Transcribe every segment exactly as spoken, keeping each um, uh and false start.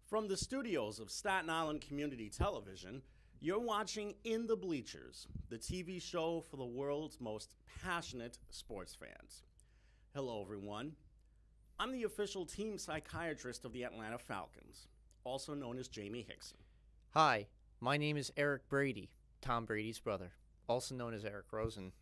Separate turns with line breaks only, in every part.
From the studios of Staten Island Community Television, you're watching In the Bleachers, the T V show for the world's most passionate sports fans. Hello, everyone. I'm the official team psychiatrist of the Atlanta Falcons, also known as Jamie Hickson.
Hi, my name is Eric Brady, Tom Brady's brother, also known as Eric Rosen.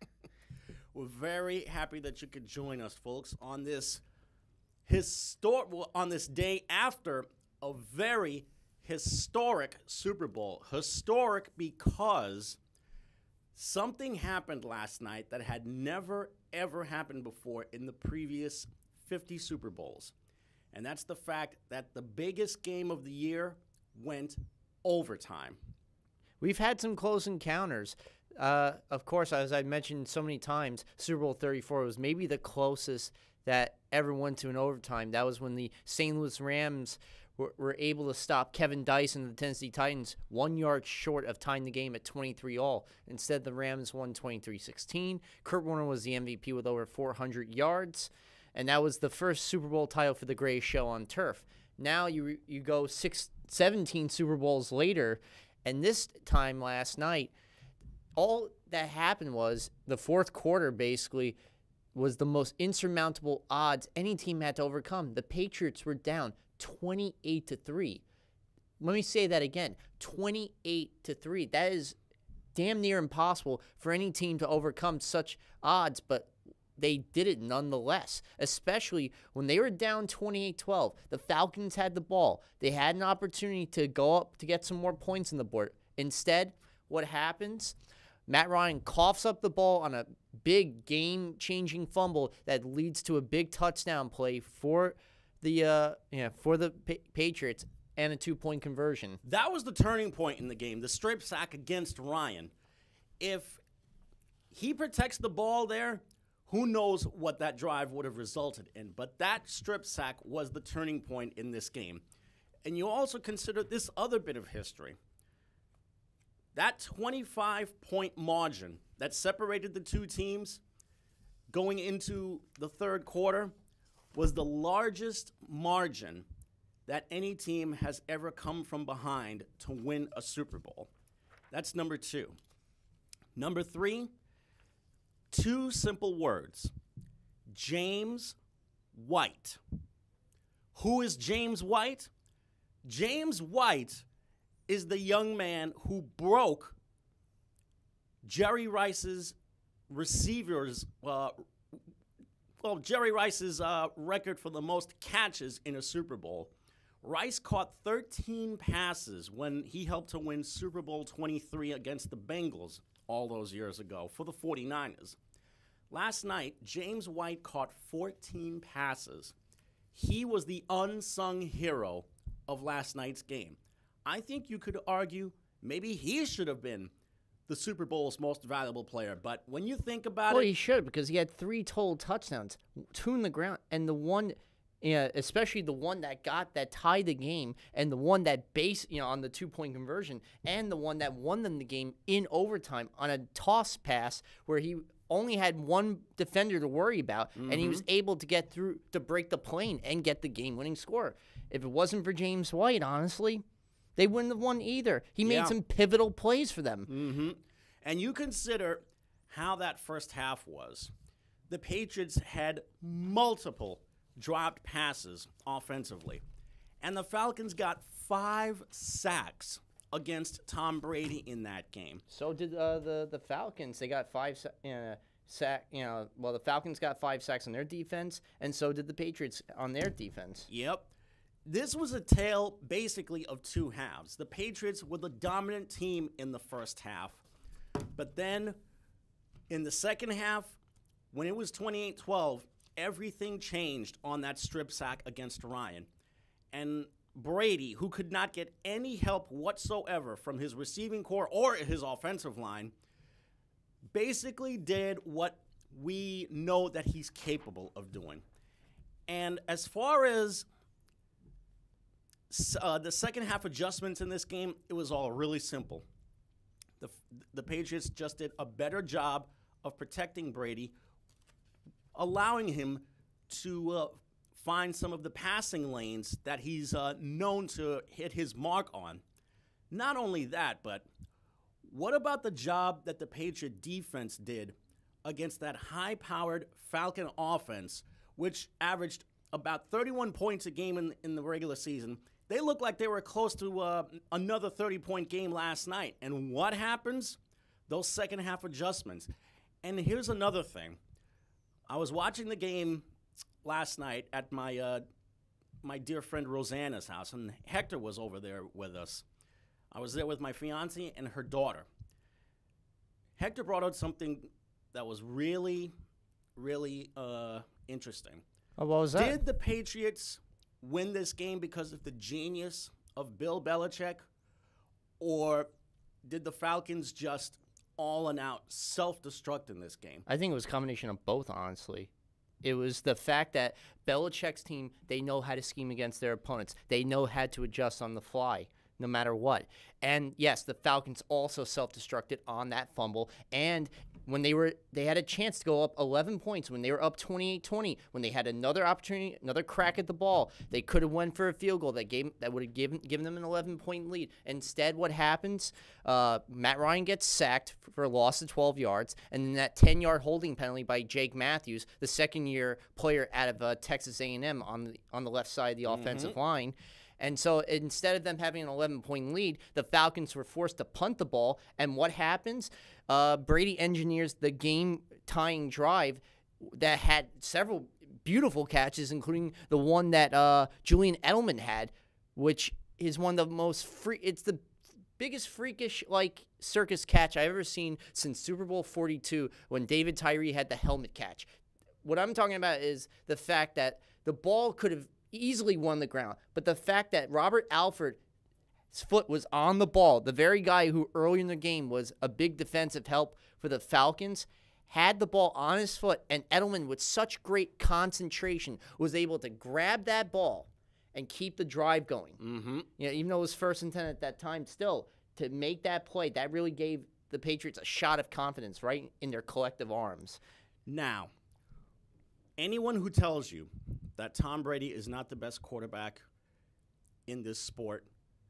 We're very happy that you could join us, folks, on this historic, on this day after a very historic Super Bowl. Historic because something happened last night that had never, ever happened before in the previous fifty Super Bowls. And that's the fact that the biggest game of the year went overtime.
We've had some close encounters. Uh, of course, as I mentioned so many times, Super Bowl thirty-four was maybe the closest that ever went to an overtime. That was when the Saint Louis Rams were, were able to stop Kevin Dyson and the Tennessee Titans one yard short of tying the game at twenty-three all. Instead, the Rams won twenty-three sixteen. Kurt Warner was the M V P with over four hundred yards, and that was the first Super Bowl title for the Gray Show on turf. Now you you go six, seventeen Super Bowls later, and this time last night, all that happened was the fourth quarter basically was the most insurmountable odds any team had to overcome. The Patriots were down twenty-eight to three. Let me say that again, twenty-eight to three. That is damn near impossible for any team to overcome such odds, but they did it nonetheless, especially when they were down twenty-eight twelve. The Falcons had the ball. They had an opportunity to go up to get some more points on the board. Instead, what happens? Matt Ryan coughs up the ball on a big game-changing fumble that leads to a big touchdown play for the uh, yeah, for the pa- Patriots and a two-point conversion.
That was the turning point in the game, the strip sack against Ryan. If he protects the ball there, who knows what that drive would have resulted in. But that strip sack was the turning point in this game. And you also consider this other bit of history. That twenty-five point margin that separated the two teams going into the third quarter was the largest margin that any team has ever come from behind to win a Super Bowl. That's number two. Number three, two simple words. James White. Who is James White? James White is the young man who broke Jerry Rice's receivers, uh, well, Jerry Rice's uh, record for the most catches in a Super Bowl. Rice caught thirteen passes when he helped to win Super Bowl twenty-three against the Bengals all those years ago for the forty-niners. Last night, James White caught fourteen passes. He was the unsung hero of last night's game. I think you could argue maybe he should have been the Super Bowl's most valuable player. But when you think about
well,
it...
he should, because he had three total touchdowns, two in the ground, and the one, yeah, especially the one that got that tied the game, and the one that based, you know, on the two-point conversion, and the one that won them the game in overtime on a toss pass where he only had one defender to worry about, mm-hmm. and he was able to get through to break the plane and get the game-winning score. If it wasn't for James White, honestly, they wouldn't have won either. He made
yeah.
some pivotal plays for them.
Mm-hmm. And you consider how that first half was. The Patriots had multiple dropped passes offensively. And the Falcons got five sacks against Tom Brady in that game.
So did uh, the, the Falcons. They got five uh, sack. You know, well, the Falcons got five sacks on their defense, and so did the Patriots on their defense.
Yep. This was a tale, basically, of two halves. The Patriots were the dominant team in the first half. But then, in the second half, when it was twenty-eight twelve, everything changed on that strip sack against Ryan. And Brady, who could not get any help whatsoever from his receiving core or his offensive line, basically did what we know that he's capable of doing. And as far as Uh, the second half adjustments in this game, it was all really simple. The, the Patriots just did a better job of protecting Brady, allowing him to uh, find some of the passing lanes that he's uh, known to hit his mark on. Not only that, but what about the job that the Patriot defense did against that high-powered Falcon offense, which averaged about thirty-one points a game in, in the regular season? They looked like they were close to uh, another thirty-point game last night. And what happens? Those second-half adjustments. And here's another thing. I was watching the game last night at my uh, my dear friend Rosanna's house, and Hector was over there with us. I was there with my fiancée and her daughter. Hector brought out something that was really, really uh, interesting.
Oh, what was that?
Did the Patriots win this game because of the genius of Bill Belichick, or did the Falcons just all and out self-destruct in this game?
I think it was a combination of both, honestly. It was the fact that Belichick's team, they know how to scheme against their opponents. They know how to adjust on the fly, no matter what. And yes, the Falcons also self-destructed on that fumble. And when they were, they had a chance to go up eleven points, when they were up twenty-eight twenty, when they had another opportunity, another crack at the ball, they could have went for a field goal that gave that would have given given them an eleven-point lead. Instead, what happens? Uh, Matt Ryan gets sacked for a loss of twelve yards, and then that ten-yard holding penalty by Jake Matthews, the second-year player out of uh, Texas A and M on the on the left side of the mm-hmm. offensive line. And so instead of them having an eleven-point lead, the Falcons were forced to punt the ball. And what happens? Uh, Brady engineers the game-tying drive that had several beautiful catches, including the one that uh, Julian Edelman had, which is one of the most free. It's the biggest freakish like circus catch I've ever seen since Super Bowl forty-two when David Tyree had the helmet catch. What I'm talking about is the fact that the ball could have easily won the ground, but the fact that Robert Alford's foot was on the ball, the very guy who earlier in the game was a big defensive help for the Falcons, had the ball on his foot, and Edelman, with such great concentration, was able to grab that ball and keep the drive going.
Mm-hmm.
You know, even though it was first and ten at that time, still, to make that play, that really gave the Patriots a shot of confidence right in their collective arms.
Now, anyone who tells you that Tom Brady is not the best quarterback in this sport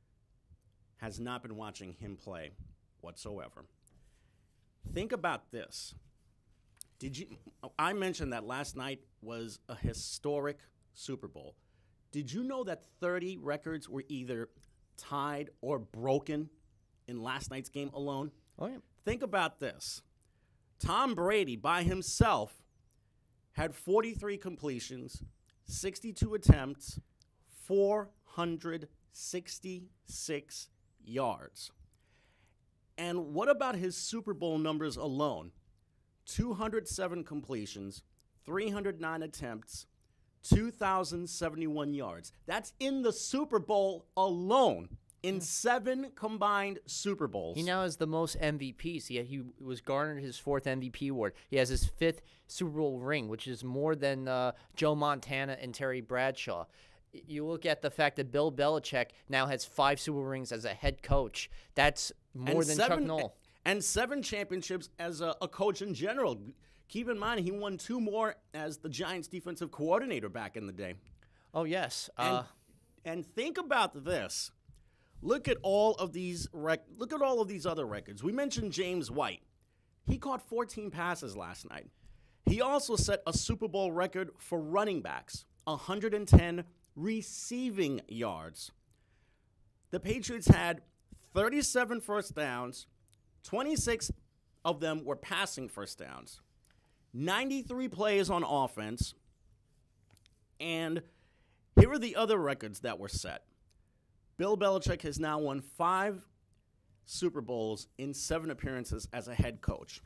has not been watching him play whatsoever. Think about this. Did you? I mentioned that last night was a historic Super Bowl. Did you know that thirty records were either tied or broken in last night's game alone?
Oh, yeah.
Think about this. Tom Brady by himself had forty-three completions, sixty-two attempts, four hundred sixty-six yards. And what about his Super Bowl numbers alone? two hundred seven completions, three hundred nine attempts, two thousand seventy-one yards. That's in the Super Bowl alone, in seven combined Super Bowls.
He now has the most M V Ps. He, he was garnered his fourth M V P award. He has his fifth Super Bowl ring, which is more than uh, Joe Montana and Terry Bradshaw. You look at the fact that Bill Belichick now has five Super Bowl rings as a head coach. That's more
and
than
seven,
Chuck Noll.
And seven championships as a, a coach in general. Keep in mind, he won two more as the Giants' defensive coordinator back in the day.
Oh, yes.
And,
Uh,
and think about this. Look at all of these rec- look at all of these other records. We mentioned James White. He caught fourteen passes last night. He also set a Super Bowl record for running backs, one hundred ten receiving yards. The Patriots had thirty-seven first downs, twenty-six of them were passing first downs, ninety-three plays on offense, and here are the other records that were set. Bill Belichick has now won five Super Bowls in seven appearances as a head coach.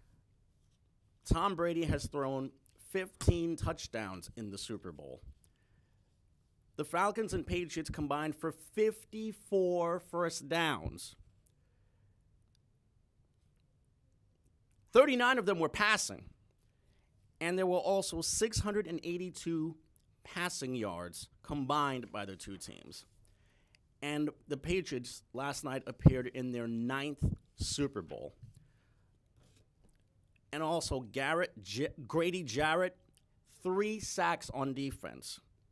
Tom Brady has thrown fifteen touchdowns in the Super Bowl. The Falcons and Patriots combined for fifty-four first downs. thirty-nine of them were passing. And there were also six hundred eighty-two passing yards combined by the two teams. And the Patriots last night appeared in their ninth Super Bowl. And also Garrett, J- Grady Jarrett, three sacks on defense.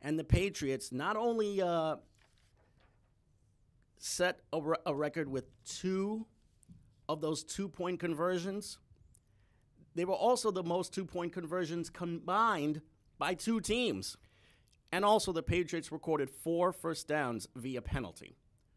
And the Patriots not only uh, set a, re- a record with two of those two-point conversions, they were also the most two-point conversions combined by two teams. And also the Patriots recorded four first downs via penalty.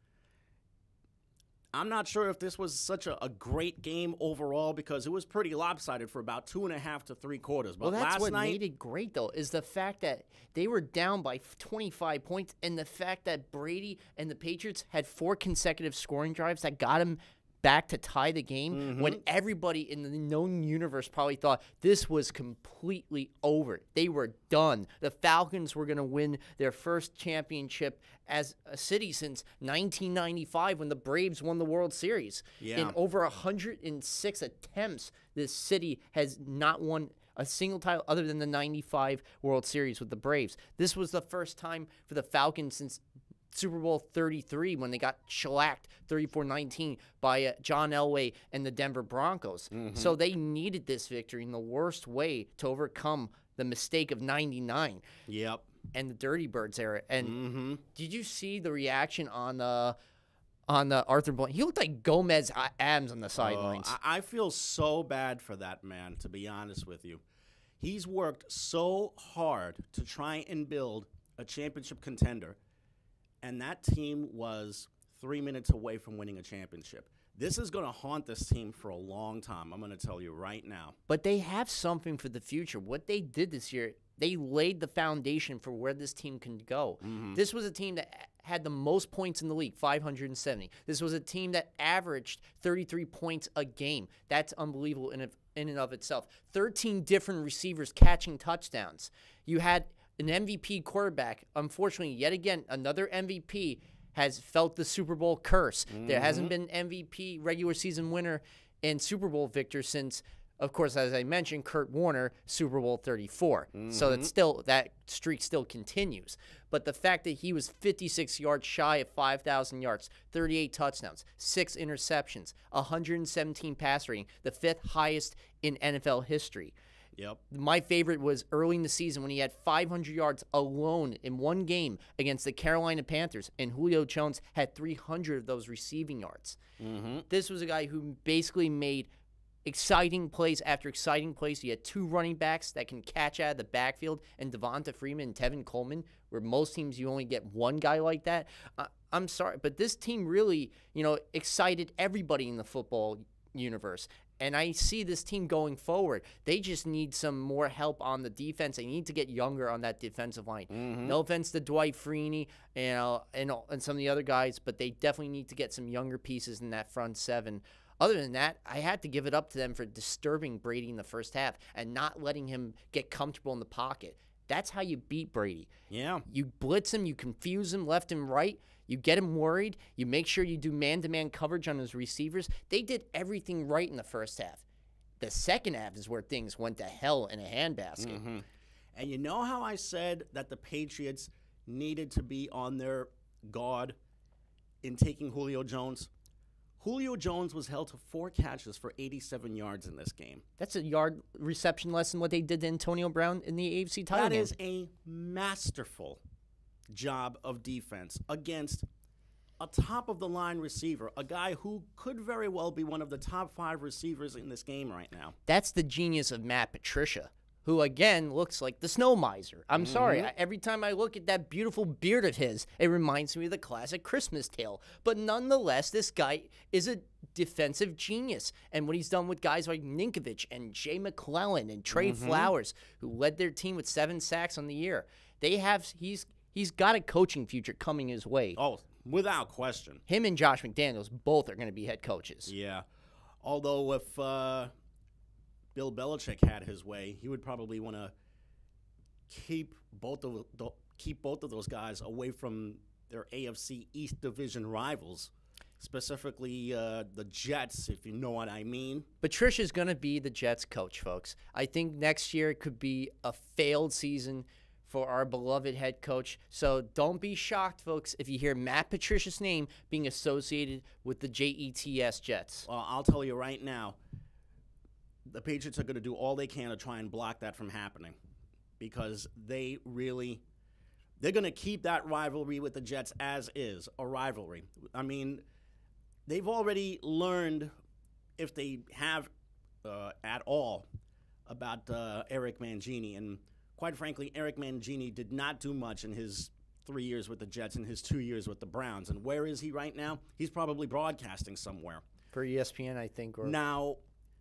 I'm not sure if this was such a, a great game overall because it was pretty lopsided for about two and a half to three quarters. But
well, that's
last
what
night,
made it great, though, is the fact that they were down by twenty-five points, and the fact that Brady and the Patriots had four consecutive scoring drives that got him back to tie the game
mm-hmm.
when everybody in the known universe probably thought this was completely over. They were done. The Falcons were going to win their first championship as a city since nineteen ninety-five when the Braves won the World Series.
Yeah.
In over one hundred six attempts, this city has not won a single title other than the ninety-five World Series with the Braves. This was the first time for the Falcons since Super Bowl thirty-three when they got shellacked thirty-four nineteen by uh, John Elway and the Denver Broncos.
Mm-hmm.
So they needed this victory in the worst way to overcome the mistake of ninety-nine.
Yep.
And the Dirty Birds era. And
mm-hmm.
did you see the reaction on uh, on uh, Arthur Blank? He looked like Gomez Adams on the sidelines.
Oh, I-, I feel so bad for that man, to be honest with you. He's worked so hard to try and build a championship contender, and that team was three minutes away from winning a championship. This is going to haunt this team for a long time, I'm going to tell you right now.
But they have something for the future. What they did this year, they laid the foundation for where this team can go.
Mm-hmm.
This was a team that had the most points in the league, five hundred seventy. This was a team that averaged thirty-three points a game. That's unbelievable in, in and of itself. thirteen different receivers catching touchdowns. You had an M V P quarterback. Unfortunately, yet again, another M V P has felt the Super Bowl curse. Mm-hmm. There hasn't been an M V P regular season winner and Super Bowl victor since, of course, as I mentioned, Kurt Warner, Super Bowl thirty-four. Mm-hmm. So it's still that streak still continues. But the fact that he was fifty-six yards shy of five thousand yards, thirty-eight touchdowns, six interceptions, one hundred seventeen pass rating, the fifth highest in N F L history.
Yep.
My favorite was early in the season when he had five hundred yards alone in one game against the Carolina Panthers, and Julio Jones had three hundred of those receiving yards.
Mm-hmm.
This was a guy who basically made exciting plays after exciting plays. He had two running backs that can catch out of the backfield, and Devonta Freeman and Tevin Coleman, where most teams you only get one guy like that. Uh, I'm sorry, but this team really, you know, excited everybody in the football universe. And I see this team going forward. They just need some more help on the defense. They need to get younger on that defensive line. Mm-hmm. No offense to Dwight Freeney, you know, and, and some of the other guys, but they definitely need to get some younger pieces in that front seven. Other than that, I had to give it up to them for disturbing Brady in the first half and not letting him get comfortable in the pocket. That's how you beat Brady.
Yeah.
You blitz him, you confuse him left and right, you get him worried, you make sure you do man-to-man coverage on his receivers. They did everything right in the first half. The second half is where things went to hell in a handbasket.
Mm-hmm. And you know how I said that the Patriots needed to be on their guard in taking Julio Jones? Julio Jones was held to four catches for eighty-seven yards in this game.
That's a yard reception less than what they did to Antonio Brown in the A F C title
That
game.
is a masterful job of defense against a top-of-the-line receiver, a guy who could very well be one of the top five receivers in this game right now.
That's the genius of Matt Patricia, who, again, looks like the snow miser. I'm mm-hmm. sorry. I, every time I look at that beautiful beard of his, it reminds me of the classic Christmas Tale. But nonetheless, this guy is a defensive genius. And what he's done with guys like Ninkovich and Jay McClellan and Trey mm-hmm. Flowers, who led their team with seven sacks on the year, they have he's he's got a coaching future coming his way.
Oh, without question.
Him and Josh McDaniels both are going to be head coaches.
Yeah. Although if uh, Bill Belichick had his way, he would probably want to keep both of the, keep both of those guys away from their A F C East Division rivals, specifically uh, the Jets, if you know what I mean.
Patricia's going to be the Jets coach, folks. I think next year it could be a failed season for our beloved head coach. So don't be shocked, folks, if you hear Matt Patricia's name being associated with the J E T S Jets.
Well, I'll tell you right now, the Patriots are going to do all they can to try and block that from happening, because they really, they're going to keep that rivalry with the Jets as is, a rivalry. I mean, they've already learned, if they have uh, at all, about uh, Eric Mangini. And quite frankly, Eric Mangini did not do much in his three years with the Jets and his two years with the Browns. And where is he right now? He's probably broadcasting somewhere.
For E S P N, I think. Or
Now,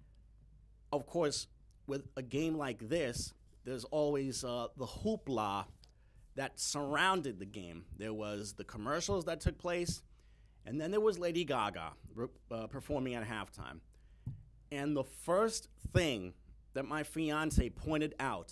of course, with a game like this, there's always uh, the hoopla that surrounded the game. There was the commercials that took place, and then there was Lady Gaga uh, performing at halftime. And the first thing that my fiance pointed out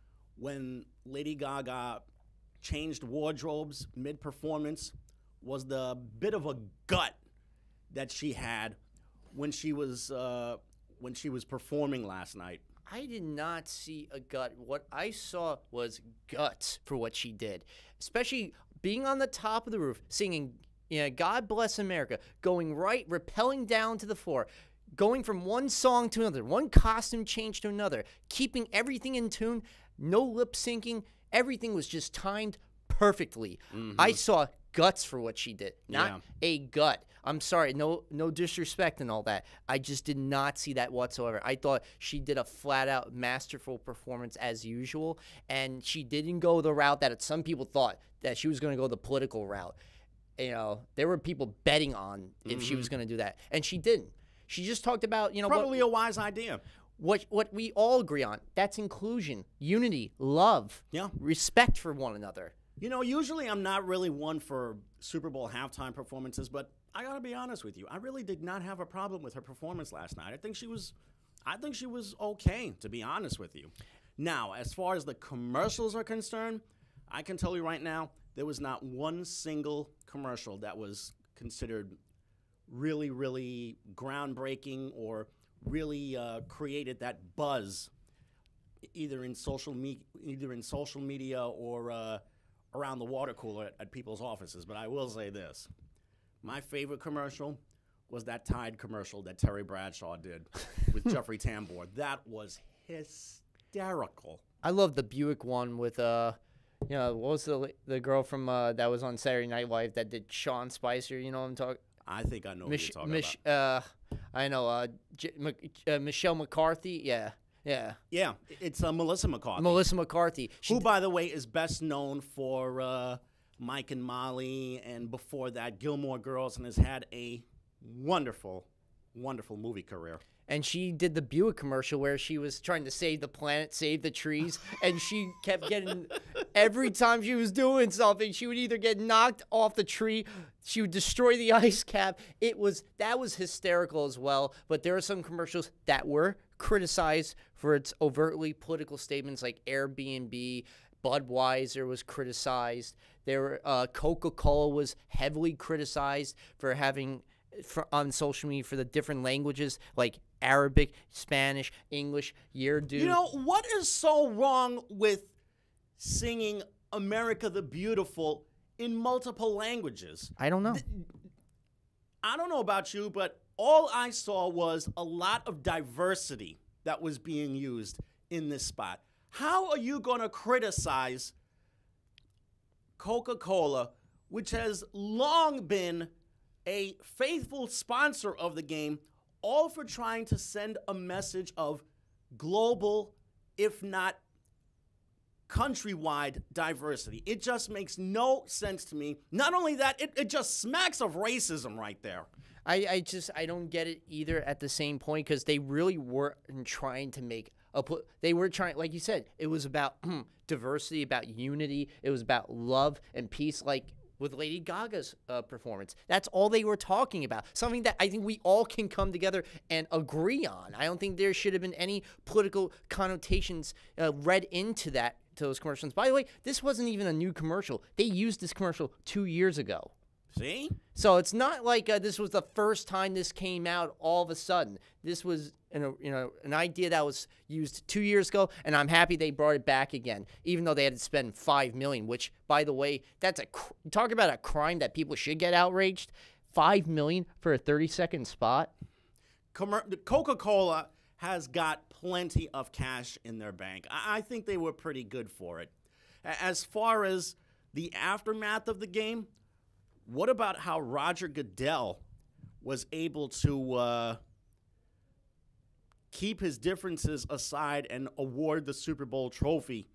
when Lady Gaga changed wardrobes mid-performance was the bit of a gut that she had when she was uh, when she was performing last night.
I did not see a gut. What I saw was guts for what she did, especially being on the top of the roof, singing, you know, God Bless America, going right, rappelling down to the floor, going from one song to another, one costume change to another, keeping everything in tune, no lip syncing. Everything was just timed perfectly. Mm-hmm. I saw guts for what she did, not yeah. a gut. I'm sorry, no no disrespect and all that. I just did not see that whatsoever. I thought she did a flat-out masterful performance as usual, and she didn't go the route that some people thought that she was going to go the political route. You know, there were people betting on if mm-hmm. she was going to do that, and she didn't. She just talked about, you know,
probably
what,
a wise idea.
What what we all agree on. That's inclusion, unity, love,
yeah,
respect for one another.
You know, usually I'm not really one for Super Bowl halftime performances, but I got to be honest with you. I really did not have a problem with her performance last night. I think she was I think she was okay, to be honest with you. Now, as far as the commercials are concerned, I can tell you right now, there was not one single commercial that was considered really, really groundbreaking or really uh, created that buzz either in social me- either in social media or uh, around the water cooler at, at people's offices. But I will say this. My favorite commercial was that Tide commercial that Terry Bradshaw did with Jeffrey Tambor. That was hysterical.
I love the Buick one with, uh, you know, what was the the girl from uh, that was on Saturday Night Live that did Sean Spicer? You know what I'm talking?
I think I know
Mich-
what you're talking
Mich-
about.
Uh, I know. Uh, J- M- uh, Michelle McCarthy. Yeah. Yeah.
Yeah. It's uh, Melissa McCarthy.
Melissa McCarthy.
She who, by the way, is best known for uh, Mike and Molly and before that Gilmore Girls and has had a wonderful, wonderful movie career.
And she did the Buick commercial where she was trying to save the planet, save the trees, and she kept getting, every time she was doing something, she would either get knocked off the tree, she would destroy the ice cap. It was, that was hysterical as well, but there are some commercials that were criticized for its overtly political statements like Airbnb, Budweiser was criticized, there, uh, Coca-Cola was heavily criticized for having, for, on social media for the different languages like Arabic, Spanish, English, Urdu.
You know, what is so wrong with singing America the Beautiful in multiple languages?
I don't know.
Th- I don't know about you, but all I saw was a lot of diversity that was being used in this spot. How are you going to criticize Coca-Cola, which has long been a faithful sponsor of the game, all for trying to send a message of global, if not countrywide diversity? It just makes no sense to me. Not only that, it, it just smacks of racism right there.
I, I just, I don't get it either at the same point because they really weren't trying to make a, they were trying, like you said, it was about diversity, about unity. It was about love and peace, like with Lady Gaga's uh, performance. That's all they were talking about. Something that I think we all can come together and agree on. I don't think there should have been any political connotations uh, read into that, to those commercials. By the way, this wasn't even a new commercial. They used this commercial two years ago.
See?
So it's not like uh, this was the first time this came out all of a sudden. This was an, you know, an idea that was used two years ago, and I'm happy they brought it back again, even though they had to spend five million dollars, which, by the way, that's a cr- talk about a crime that people should get outraged. five million dollars for a thirty-second spot?
Coca-Cola has got plenty of cash in their bank. I, I think they were pretty good for it. As far as the aftermath of the game, what about how Roger Goodell was able to uh, keep his differences aside and award the Super Bowl trophy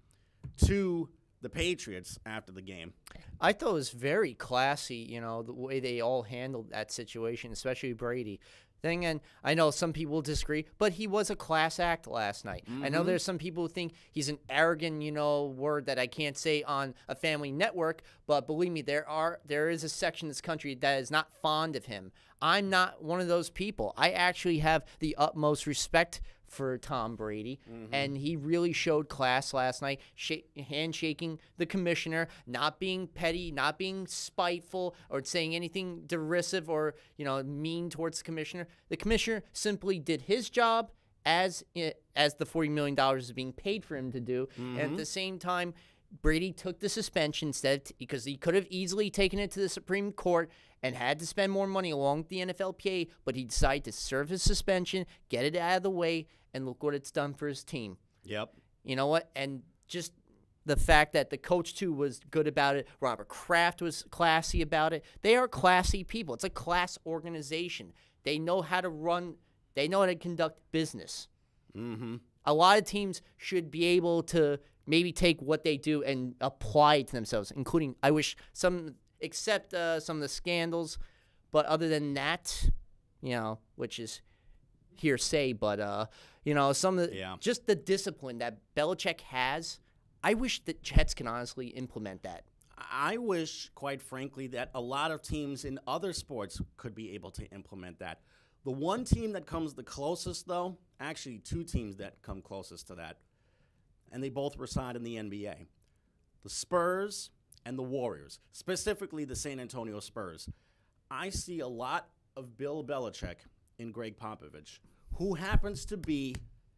to the Patriots after the game?
I thought it was very classy, you know, the way they all handled that situation, especially Brady. Thing, and I know some people disagree, but he was a class act last night. Mm-hmm. I know there's some people who think he's an arrogant, you know, word that I can't say on a family network, but believe me, there are there is a section of this country that is not fond of him. I'm not one of those people. I actually have the utmost respect for Tom Brady, mm-hmm. and he really showed class last night, sh- handshaking the commissioner, not being petty, not being spiteful, or saying anything derisive or, you know, mean towards the commissioner. The commissioner simply did his job as it, as the forty million dollars is being paid for him to do, mm-hmm. and at the same time, Brady took the suspension instead t- because he could have easily taken it to the Supreme Court and had to spend more money along with the N F L P A, but he decided to serve his suspension, get it out of the way, and look what it's done for his team.
Yep.
You know what? And just the fact that the coach, too, was good about it. Robert Kraft was classy about it. They are classy people. It's a class organization. They know how to run. They know how to conduct business.
Mm-hmm.
A lot of teams should be able to maybe take what they do and apply it to themselves, including, I wish, some, except uh, some of the scandals. But other than that, you know, which is hearsay, but, uh, you know, some of the,
yeah.
just the discipline that Belichick has, I wish the Jets can honestly implement that.
I wish, quite frankly, that a lot of teams in other sports could be able to implement that. The one team that comes the closest, though, actually two teams that come closest to that, and they both reside in the N B A, the Spurs and the Warriors, specifically the San Antonio Spurs. I see a lot of Bill Belichick in Greg Popovich, who happens to be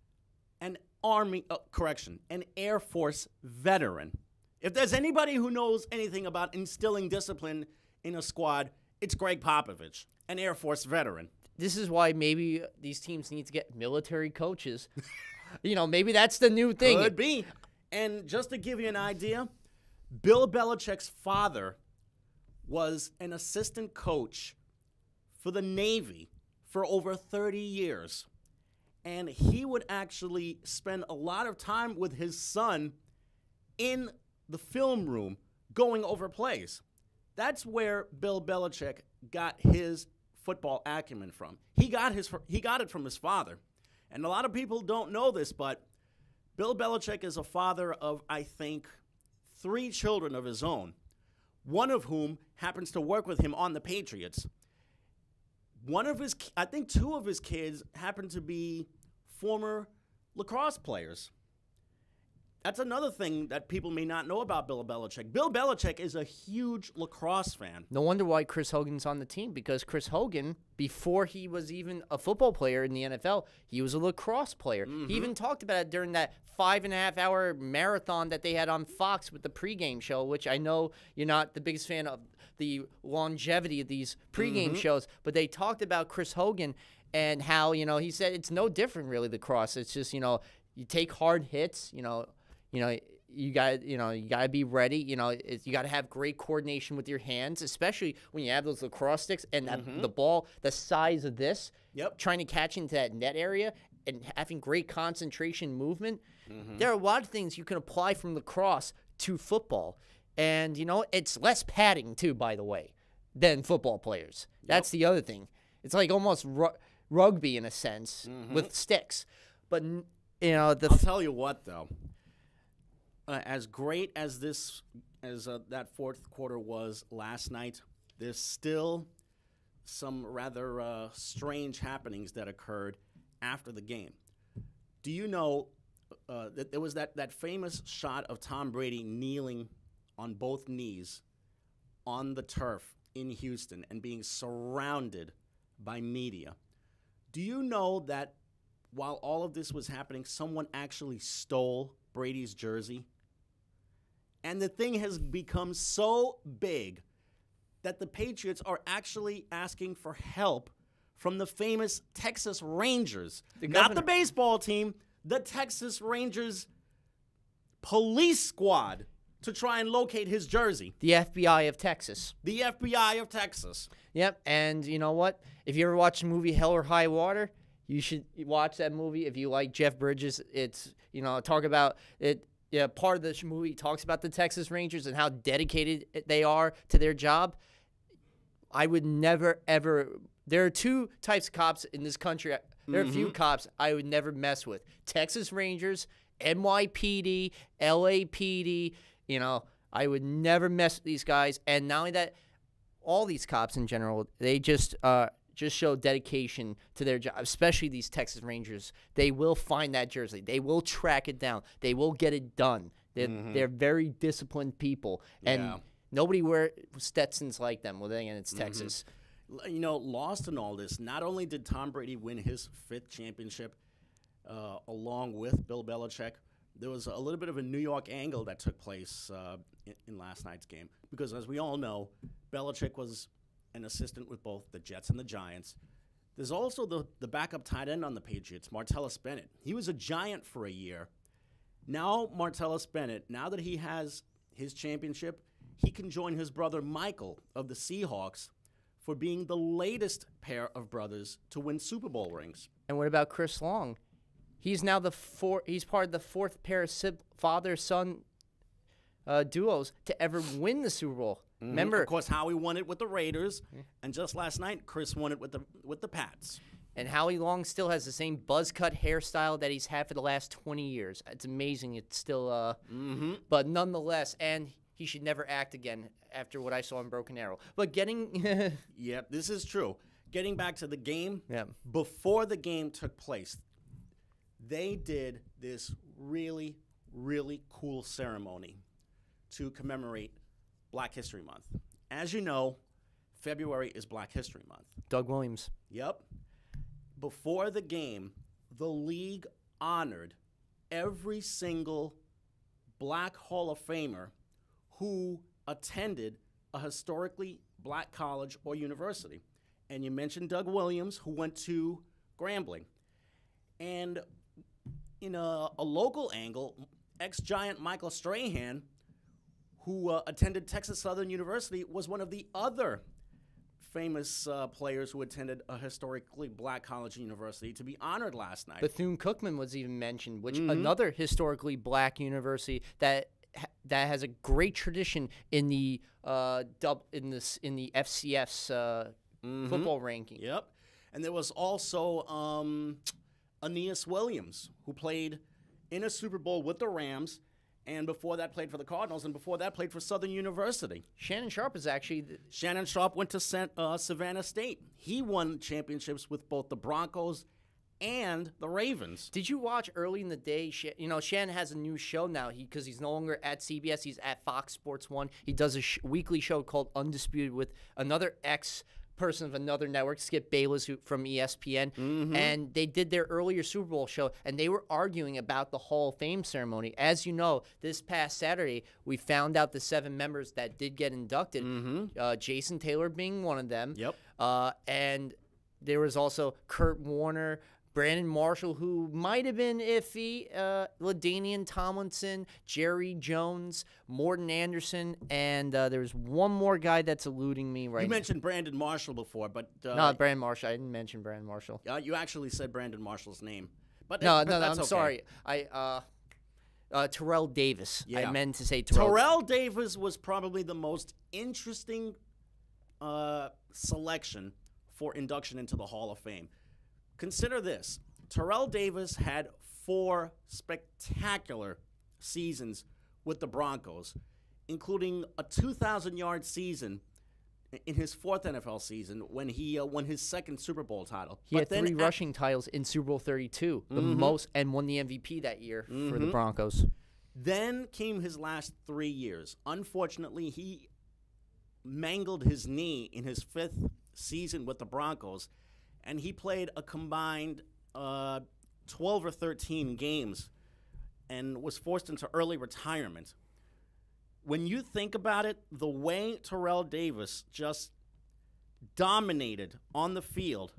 an Army, uh, correction, an Air Force veteran. If there's anybody who knows anything about instilling discipline in a squad, it's Greg Popovich, an Air Force veteran.
This is why maybe these teams need to get military coaches. You know, maybe that's the new thing.
Could be. And just to give you an idea, Bill Belichick's father was an assistant coach for the Navy for over thirty years. And he would actually spend a lot of time with his son in the film room going over plays. That's where Bill Belichick got his football acumen from. He got his he got it from his father. And a lot of people don't know this, but Bill Belichick is a father of, I think, three children of his own, one of whom happens to work with him on the Patriots. One of his, I think two of his kids happen to be former lacrosse players. That's another thing that people may not know about Bill Belichick. Bill Belichick is a huge lacrosse fan.
No wonder why Chris Hogan's on the team, because Chris Hogan, before he was even a football player in the N F L, he was a lacrosse player. Mm-hmm. He even talked about it during that five and a half hour marathon that they had on Fox with the pregame show, which I know you're not the biggest fan of the longevity of these pregame mm-hmm. shows, but they talked about Chris Hogan and how, you know, he said it's no different really, lacrosse. It's just, you know, you take hard hits, you know, You know, you got you know you got to be ready. You know, it, you got to have great coordination with your hands, especially when you have those lacrosse sticks and that,
mm-hmm.
the ball the size of this.
Yep.
Trying to catch into that net area and having great concentration movement.
Mm-hmm.
There are a lot of things you can apply from lacrosse to football, and you know it's less padding too, by the way, than football players. Yep. That's the other thing. It's like almost ru- rugby in a sense mm-hmm. with sticks, but you know the.
I'll tell you what though. Uh, as great as this, as uh, that fourth quarter was last night, there's still some rather uh, strange happenings that occurred after the game. Do you know uh, that there was that, that famous shot of Tom Brady kneeling on both knees on the turf in Houston and being surrounded by media? Do you know that while all of this was happening, someone actually stole Brady's jersey? And the thing has become so big that the Patriots are actually asking for help from the famous Texas Rangers. The Not the baseball team, the Texas Rangers police squad to try and locate his jersey.
The F B I of Texas.
The F B I of Texas.
Yep, and you know what? If you ever watch the movie Hell or High Water, you should watch that movie. If you like Jeff Bridges, it's, you know, talk about it. Yeah, part of the movie talks about the Texas Rangers and how dedicated they are to their job. I would never, ever. There are two types of cops in this country. There are mm-hmm. a few cops I would never mess with. Texas Rangers, N Y P D, L A P D. You know, I would never mess with these guys. And not only that, all these cops in general, they just uh, just show dedication to their job, especially these Texas Rangers. They will find that jersey. They will track it down. They will get it done. They're, mm-hmm. they're very disciplined people. And yeah. nobody wears Stetsons like them. Well, then again, it's Texas.
Mm-hmm. You know, lost in all this, not only did Tom Brady win his fifth championship uh, along with Bill Belichick, there was a little bit of a New York angle that took place uh, in, in last night's game. Because as we all know, Belichick was an assistant with both the Jets and the Giants. There's also the, the backup tight end on the Patriots, Martellus Bennett. He was a Giant for a year. Now Martellus Bennett, now that he has his championship, he can join his brother Michael of the Seahawks for being the latest pair of brothers to win Super Bowl rings.
And what about Chris Long? He's now the four. He's part of the fourth pair of father-son uh, duos to ever win the Super Bowl. Mm-hmm. Remember,
of course, Howie won it with the Raiders, yeah. and just last night, Chris won it with the with the Pats.
And Howie Long still has the same buzz cut hairstyle that he's had for the last twenty years. It's amazing. It's still, uh,
mm-hmm.
but nonetheless, and he should never act again after what I saw in Broken Arrow. But getting,
yep, this is true. Getting back to the game,
yeah.
before the game took place, they did this really, really cool ceremony to commemorate Black History Month. As you know, February is Black History Month.
Doug Williams.
Yep. Before the game, the league honored every single Black Hall of Famer who attended a historically Black college or university. And you mentioned Doug Williams, who went to Grambling. And in a, a local angle, ex-Giant Michael Strahan, who uh, attended Texas Southern University, was one of the other famous uh, players who attended a historically Black college and university to be honored last night.
Bethune-Cookman was even mentioned, which
mm-hmm.
another historically Black university that that has a great tradition in the uh, dub in this in the F C F's uh, mm-hmm. football ranking.
Yep, and there was also um, Aeneas Williams, who played in a Super Bowl with the Rams. And before that, played for the Cardinals, and before that, played for Southern University.
Shannon Sharp is actually... The
Shannon Sharp went to San, uh, Savannah State. He won championships with both the Broncos and the Ravens.
Did you watch early in the day? Sh- you know, Shannon has a new show now because he, he's no longer at C B S. He's at Fox Sports one. He does a sh- weekly show called Undisputed with another ex person of another network, Skip Bayless, who, from E S P N,
mm-hmm.
and they did their earlier Super Bowl show, and they were arguing about the Hall of Fame ceremony. As you know, this past Saturday, we found out the seven members that did get inducted,
mm-hmm.
uh, Jason Taylor being one of them,
yep.
uh, and there was also Kurt Warner, Brandon Marshall, who might have been iffy, uh, LaDainian Tomlinson, Jerry Jones, Morton Anderson, and uh, there's one more guy that's eluding me right now.
You mentioned Brandon Marshall before, but... Uh,
no, Brandon Marshall. I didn't mention Brandon Marshall.
Uh, you actually said Brandon Marshall's name. But
No,
it,
no,
but
no,
that's
I'm
okay.
sorry. I uh, uh, Terrell Davis.
Yeah.
I meant to say Terrell.
Terrell Davis was probably the most interesting uh, selection for induction into the Hall of Fame. Consider this. Terrell Davis had four spectacular seasons with the Broncos, including a two thousand yard season in his fourth N F L season when he uh, won his second Super Bowl title.
He
but
had three rushing titles in Super Bowl thirty-two, the
mm-hmm.
most, and won the M V P that year
mm-hmm.
for the Broncos.
Then came his last three years. Unfortunately, he mangled his knee in his fifth season with the Broncos, and he played a combined uh, twelve or thirteen games and was forced into early retirement. When you think about it, the way Terrell Davis just dominated on the field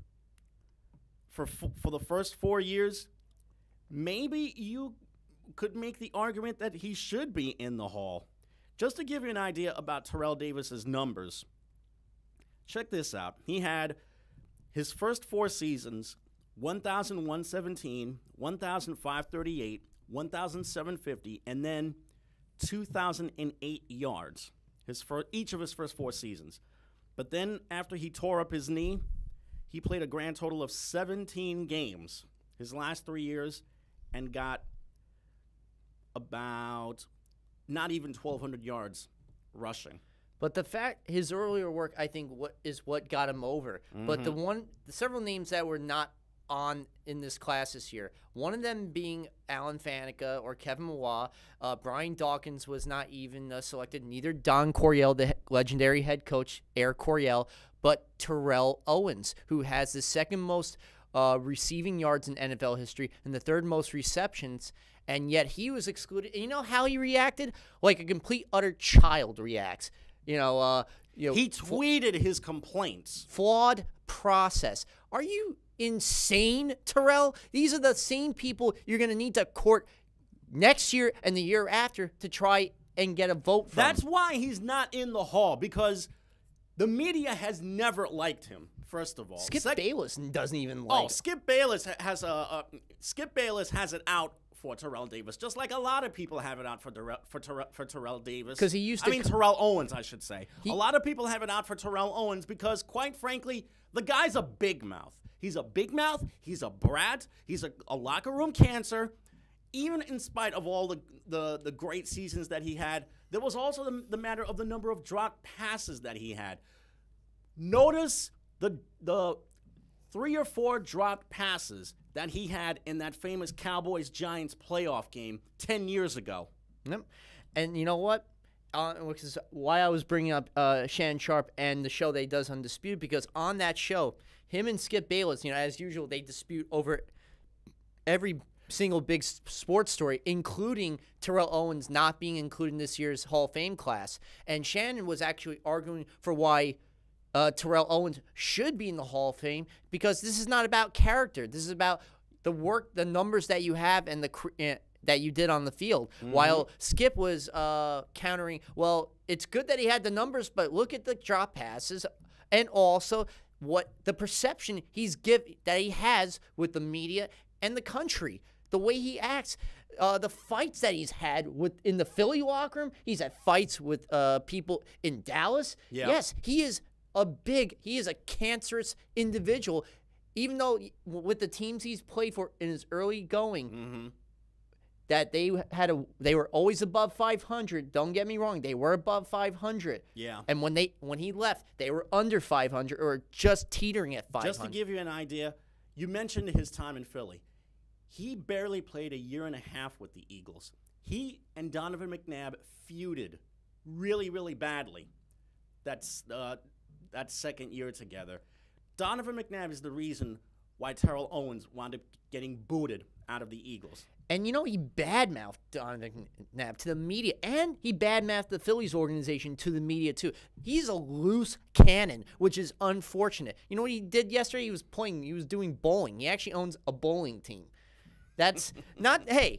for for the first four years, maybe you could make the argument that he should be in the Hall. Just to give you an idea about Terrell Davis's numbers, check this out. He had his first four seasons, one thousand one hundred seventeen, one thousand five hundred thirty-eight, one thousand seven hundred fifty, and then two thousand eight yards his for each of his first four seasons. But then after he tore up his knee, he played a grand total of seventeen games his last three years and got about not even twelve hundred yards rushing.
But the fact, his earlier work, I think, what is what got him over. Mm-hmm. But the one, the several names that were not on in this class this year, one of them being Alan Faneca or Kevin Mawa. Uh, Brian Dawkins was not even uh, selected. Neither Don Coryell, the he- legendary head coach, Air Coryell, but Terrell Owens, who has the second most uh, receiving yards in N F L history and the third most receptions. And yet he was excluded. And you know how he reacted? Like a complete, utter child reacts. You know, uh, you know,
he tweeted his complaints.
Flawed process. Are you insane, Terrell? These are the same people you're going to need to court next year and the year after to try and get a vote from.
That's why he's not in the hall, because the media has never liked him. First of all,
Skip
Sec-
Bayless doesn't even like.
Oh, Skip Bayless has a, a Skip Bayless has it out for Terrell Davis, just like a lot of people have it out for Terrell, for, Terrell, for Terrell Davis.
Because he used to.
I mean, Terrell Owens, I should say.
He,
a lot of people have it out for Terrell Owens because, quite frankly, the guy's a big mouth. He's a big mouth. He's a brat. He's a, a locker room cancer. Even in spite of all the, the, the great seasons that he had, there was also the, the matter of the number of dropped passes that he had. Notice the the three or four dropped passes that he had in that famous Cowboys-Giants playoff game ten years ago.
Yep. And you know what? Uh, which is why I was bringing up uh, Shannon Sharpe and the show that he does Undisputed, because on that show, him and Skip Bayless, you know, as usual, they dispute over every single big sports story, including Terrell Owens not being included in this year's Hall of Fame class. And Shannon was actually arguing for why Uh, Terrell Owens should be in the Hall of Fame, because this is not about character. This is about the work, the numbers that you have, and the uh, that you did on the field. Mm-hmm. While Skip was uh, countering, well, it's good that he had the numbers, but look at the drop passes, and also what the perception he's give that he has with the media and the country, the way he acts. Uh, the fights that he's had with in the Philly locker room, he's had fights with uh, people in Dallas.
Yeah.
Yes, he is a big, he is a cancerous individual, even though with the teams he's played for in his early going, mm-hmm. that they had a, they were always above five hundred. Don't get me wrong, they were above five hundred.
Yeah.
And when they when he left, they were under five hundred or just teetering at five hundred.
Just to give you an idea, you mentioned his time in Philly. He barely played a year and a half with the Eagles. He and Donovan McNabb feuded really, really badly. That's uh, that second year together. Donovan McNabb is the reason why Terrell Owens wound up getting booted out of the Eagles.
And, you know, he badmouthed Donovan McNabb to the media, and he badmouthed the Phillies organization to the media, too. He's a loose cannon, which is unfortunate. You know what he did yesterday? He was playing, he was doing bowling. He actually owns a bowling team. That's not, hey,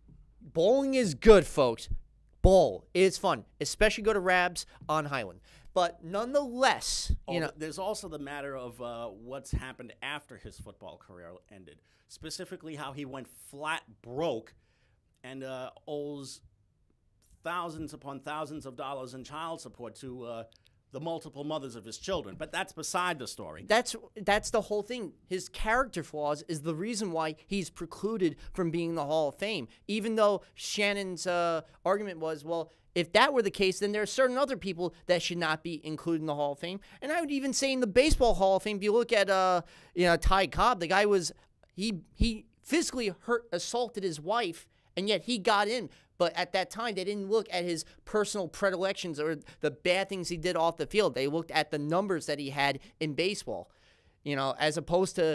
bowling is good, folks. Bowl is fun, especially go to Rabs on Highland. But nonetheless, you oh, know,
there's also the matter of uh, what's happened after his football career ended. Specifically, how he went flat broke and uh, owes thousands upon thousands of dollars in child support to uh, the multiple mothers of his children. But that's beside the story.
That's that's the whole thing. His character flaws is the reason why he's precluded from being in the Hall of Fame. Even though Shannon's uh, argument was, well, if that were the case, then there are certain other people that should not be included in the Hall of Fame. And I would even say in the Baseball Hall of Fame, if you look at uh, you know, Ty Cobb, the guy was he he physically hurt, assaulted his wife, and yet he got in. But at that time, they didn't look at his personal predilections or the bad things he did off the field. They looked at the numbers that he had in baseball, you know, as opposed to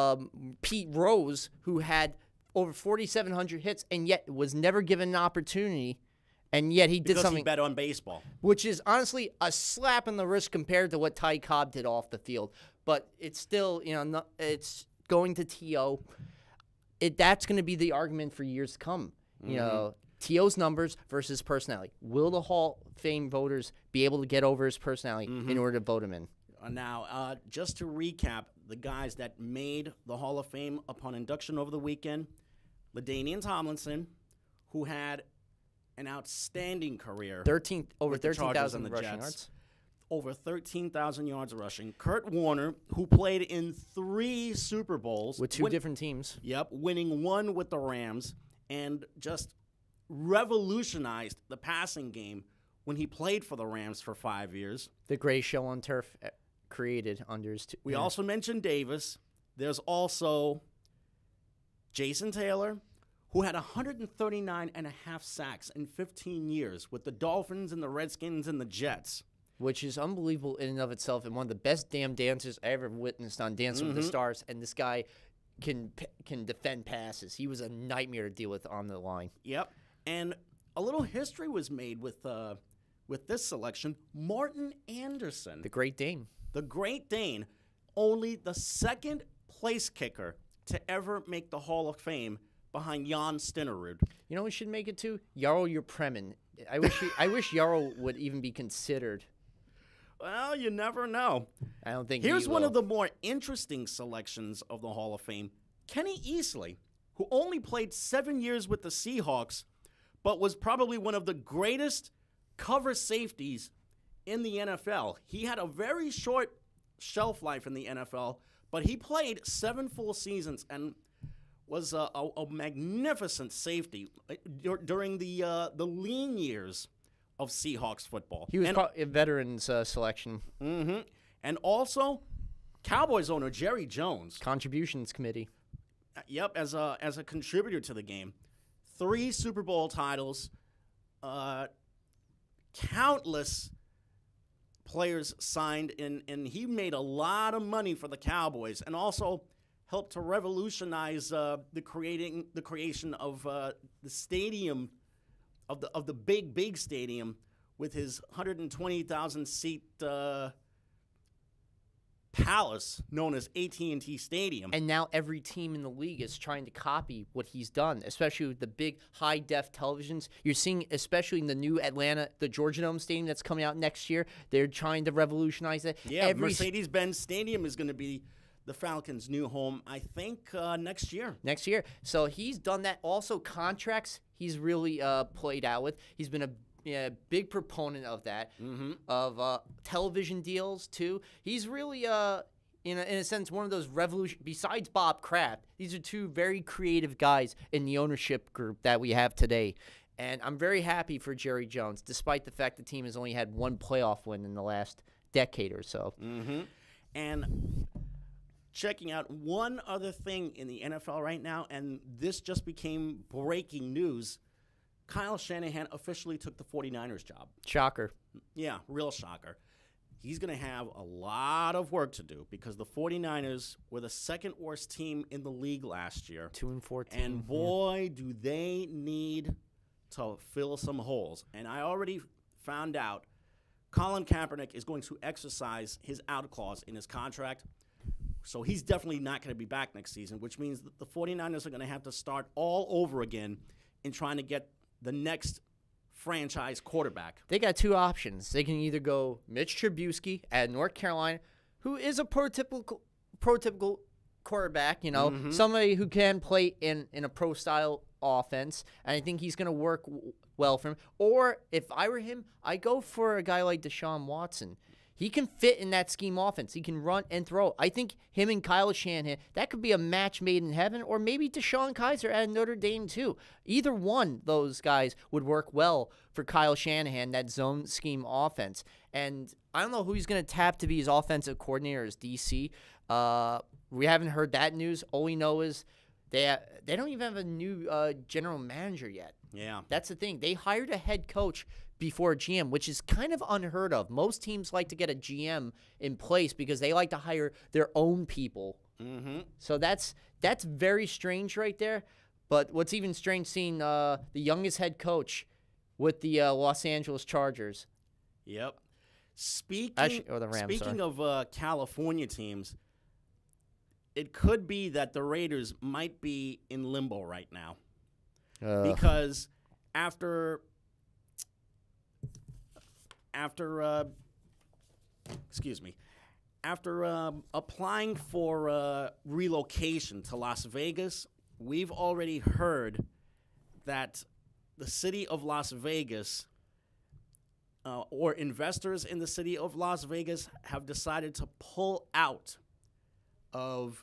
um, Pete Rose, who had over forty-seven hundred hits and yet was never given an opportunity. And yet he did
because
something.
He bet on baseball.
Which is honestly a slap in the wrist compared to what Ty Cobb did off the field. But it's still, you know, no, it's going to T O. It, that's going to be the argument for years to come. You mm-hmm. know, T O's numbers versus personality. Will the Hall of Fame voters be able to get over his personality mm-hmm. in order to vote him in?
Now, uh, just to recap, the guys that made the Hall of Fame upon induction over the weekend, LaDainian Tomlinson, who had an outstanding career.
thirteen over thirteen thousand rushing
Jets.
yards.
Over thirteen thousand yards rushing. Kurt Warner, who played in three Super Bowls.
With two win- different teams.
Yep, winning one with the Rams, and just revolutionized the passing game when he played for the Rams for five years.
The greatest show on turf created under his... T-
we
yeah.
also mentioned Davis. There's also Jason Taylor, who had one hundred thirty-nine and a half sacks in fifteen years with the Dolphins and the Redskins and the Jets.
Which is unbelievable in and of itself, and one of the best damn dancers I ever witnessed on Dancing mm-hmm. with the Stars. And this guy can can defend passes. He was a nightmare to deal with on the line.
Yep. And a little history was made with uh, with this selection. Martin Anderson,
the Great Dane,
the Great Dane, only the second place kicker to ever make the Hall of Fame, behind Jan Stenerud.
You know who should make it too? Jarl Jupremen. I wish he, I wish Jarl would even be considered.
Well, you never know.
I don't think
Here's
he
one
will.
of the more interesting selections of the Hall of Fame. Kenny Easley, who only played seven years with the Seahawks, but was probably one of the greatest cover safeties in the N F L. He had a very short shelf life in the N F L, but he played seven full seasons and was a, a, a magnificent safety during the uh, the lean years of Seahawks football.
He was
and,
probably a veterans uh, selection.
Mm-hmm. And also, Cowboys owner Jerry Jones.
Contributions committee.
Uh, yep, as a as a contributor to the game. Three Super Bowl titles, uh, countless players signed, and, and he made a lot of money for the Cowboys, and also helped to revolutionize uh, the creating the creation of uh, the stadium, of the of the big big stadium, with his one hundred twenty thousand seat uh, palace known as A T and T Stadium.
And now every team in the league is trying to copy what he's done, especially with the big high def televisions. You're seeing, especially in the new Atlanta, the Georgia Dome Stadium that's coming out next year. They're trying to revolutionize it.
Yeah,
every
Mercedes-Benz Stadium is going to be the Falcons' new home, I think, uh, next year.
Next year. So he's done that. Also, contracts he's really uh, played out with. He's been a yeah, big proponent of that,
mm-hmm.
of uh, television deals, too. He's really, uh, in, a, in a sense, one of those revolution. Besides Bob Kraft, these are two very creative guys in the ownership group that we have today. And I'm very happy for Jerry Jones, despite the fact the team has only had one playoff win in the last decade or so.
Mm-hmm. And checking out one other thing in the N F L right now, and this just became breaking news. Kyle Shanahan officially took the 49ers job.
Shocker.
Yeah, real shocker. He's going to have a lot of work to do because the 49ers were the second worst team in the league last year.
Two and fourteen.
And boy, yeah. do they need to fill some holes. And I already found out Colin Kaepernick is going to exercise his out clause in his contract. So he's definitely not going to be back next season, which means that the 49ers are going to have to start all over again in trying to get the next franchise quarterback.
They got two options. They can either go Mitch Trubisky at North Carolina, who is a prototypical prototypical quarterback, you know, mm-hmm. somebody who can play in, in a pro-style offense, and I think he's going to work w- well for him. Or if I were him, I go for a guy like Deshaun Watson. He can fit in that scheme offense. He can run and throw. I think him and Kyle Shanahan, that could be a match made in heaven, or maybe Deshaun Kaiser at Notre Dame too. Either one, those guys would work well for Kyle Shanahan, that zone scheme offense. And I don't know who he's going to tap to be his offensive coordinator as D C. Uh, we haven't heard that news. All we know is they ha- they don't even have a new uh, general manager yet.
Yeah.
That's the thing. They hired a head coach before a G M, which is kind of unheard of. Most teams like to get a G M in place because they like to hire their own people.
Mm-hmm.
So that's that's very strange right there. But what's even strange, seeing uh, the youngest head coach with the uh, Los Angeles Chargers.
Yep. Speaking,
Actually, or the Rams,
speaking
sorry.
of uh, California teams, it could be that the Raiders might be in limbo right now.
Uh.
Because after after uh, excuse me, after um, applying for uh, relocation to Las Vegas, we've already heard that the city of Las Vegas uh, or investors in the city of Las Vegas have decided to pull out of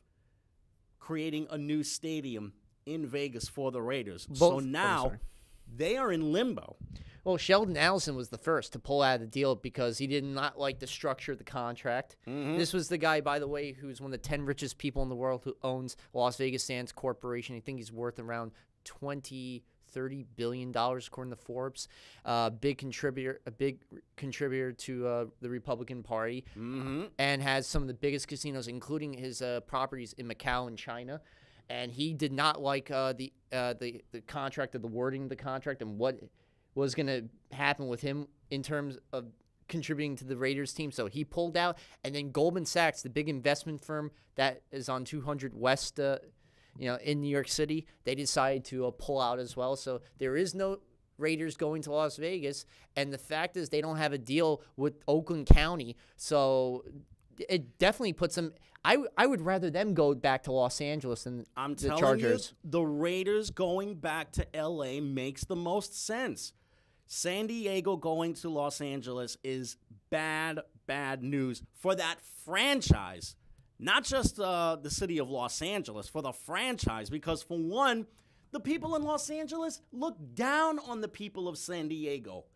creating a new stadium in Vegas for the Raiders.
Both,
so
oh,
now
sorry.
they are in limbo.
Well, Sheldon Allison was the first to pull out of the deal because he did not like the structure of the contract.
Mm-hmm.
This was the guy, by the way, who's one of the ten richest people in the world who owns Las Vegas Sands Corporation. I think he's worth around twenty, thirty billion dollars according to Forbes. Uh, big contributor, a big contributor to uh, the Republican Party,
Mm-hmm.
and has some of the biggest casinos, including his uh, properties in Macau and China. And he did not like uh, the uh, the the contract, or the wording of the contract, and what was going to happen with him in terms of contributing to the Raiders team. So he pulled out, and then Goldman Sachs, the big investment firm that is on two hundred West, uh, you know, in New York City, they decided to uh, pull out as well. So there is no Raiders going to Las Vegas, and the fact is they don't have a deal with Oakland County. So it definitely puts them. I, w- I would rather them go back to Los Angeles than
I'm
the
telling
Chargers.
you, the Raiders going back to L A makes the most sense. San Diego going to Los Angeles is bad, bad news for that franchise. Not just uh, the city of Los Angeles, for the franchise. Because, for one, the people in Los Angeles look down on the people of San Diego.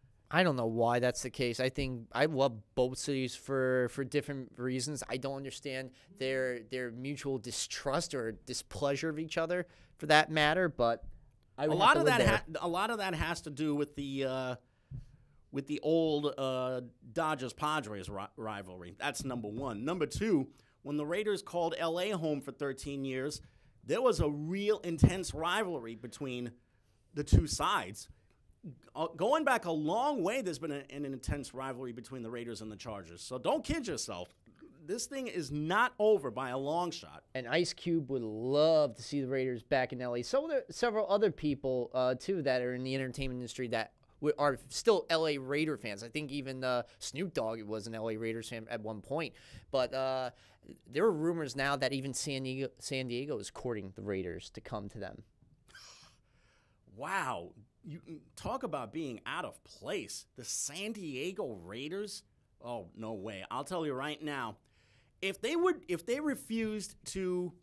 I don't know why that's the case. I think I love both cities for, for different reasons. I don't understand their their mutual distrust or displeasure of each other, for that matter. But I
A
would
lot
have to
of
live
that,
there.
ha- a lot of that has to do with the uh, with the old uh, Dodgers Padres ri- rivalry. That's number one. Number two, when the Raiders called L A home for thirteen years, there was a real intense rivalry between the two sides. Uh, going back a long way, there's been a, an intense rivalry between the Raiders and the Chargers. So don't kid yourself. This thing is not over by a long shot.
And Ice Cube would love to see the Raiders back in L A. So there several other people, uh, too, that are in the entertainment industry that w- are still L A Raider fans. I think even uh, Snoop Dogg was an L A Raiders fan at one point. But uh, there are rumors now that even San Diego, San Diego is courting the Raiders to come to them.
Wow. You talk about being out of place. The San Diego Raiders? Oh, no way. I'll tell you right now. If they would if they refused to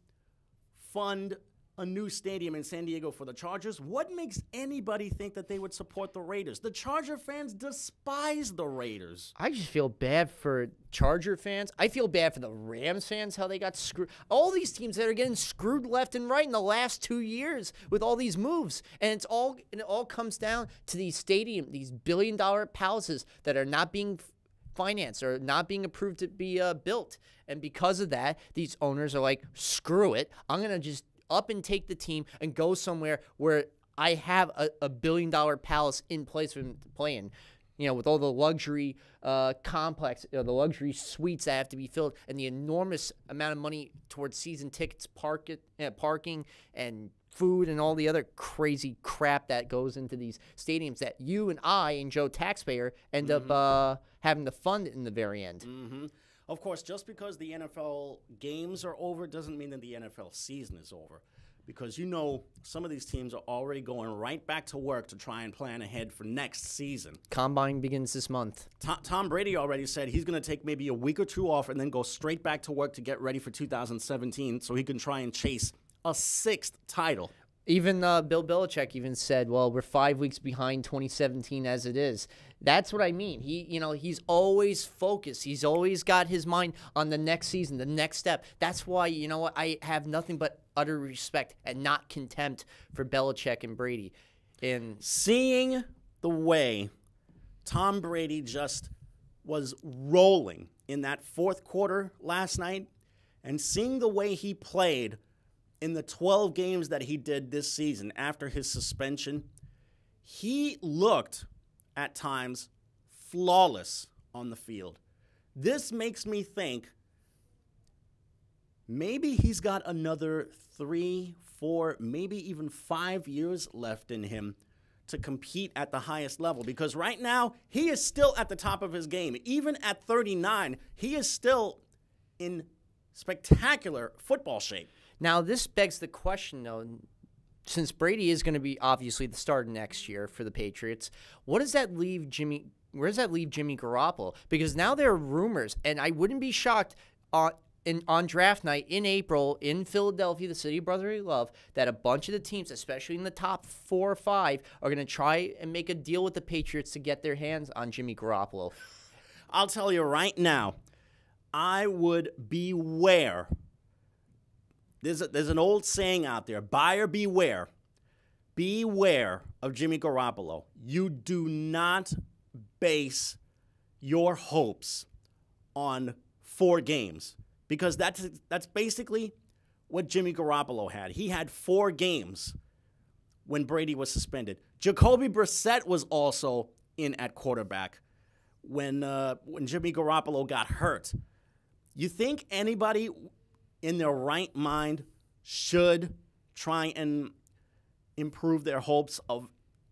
fund a new stadium in San Diego for the Chargers, what makes anybody think that they would support the Raiders? The Charger fans despise the Raiders.
I just feel bad for Charger fans. I feel bad for the Rams fans, how they got screwed. All these teams that are getting screwed left and right in the last two years with all these moves. And it's all and it all comes down to these stadium, these billion dollar palaces that are not being financed or not being approved to be uh, built. And because of that, these owners are like, screw it. I'm going to just up and take the team and go somewhere where I have a, a billion dollar palace in place for them to play in. You know, with all the luxury uh, complex, you know, the luxury suites that have to be filled, and the enormous amount of money towards season tickets, park it, uh, parking, and food, and all the other crazy crap that goes into these stadiums that you and I and Joe taxpayer end
Mm-hmm.
up uh, having to fund in the very end.
Mm-hmm. Of course, just because the N F L games are over doesn't mean that the N F L season is over. Because, you know, some of these teams are already going right back to work to try and plan ahead for next season.
Combine begins this month.
Tom, Tom Brady already said he's going to take maybe a week or two off and then go straight back to work to get ready for two thousand seventeen so he can try and chase a sixth title.
Even uh, Bill Belichick even said, well, we're five weeks behind twenty seventeen as it is. That's what I mean. He, you know, he's always focused. He's always got his mind on the next season, the next step. That's why, you know what, I have nothing but utter respect and not contempt for Belichick and Brady. And
Seeing the way Tom Brady just was rolling in that fourth quarter last night and seeing the way he played in the twelve games that he did this season after his suspension, he looked at times flawless on the field. This makes me think maybe he's got another three, four, maybe even five years left in him to compete at the highest level, because right now he is still at the top of his game. Even at thirty-nine, he is still in spectacular football shape.
Now, this begs the question, though, since Brady is going to be obviously the starter next year for the Patriots, what does that leave Jimmy? Where does that leave Jimmy Garoppolo? Because now there are rumors, and I wouldn't be shocked on in, on draft night in April in Philadelphia, the city of brotherly love, that a bunch of the teams, especially in the top four or five, are going to try and make a deal with the Patriots to get their hands on Jimmy Garoppolo.
I'll tell you right now, I would beware. There's, a, there's an old saying out there, buyer beware. Beware of Jimmy Garoppolo. You do not base your hopes on four games, because that's that's basically what Jimmy Garoppolo had. He had four games when Brady was suspended. Jacoby Brissett was also in at quarterback when uh, when Jimmy Garoppolo got hurt. You think anybody in their right mind should try and improve their hopes of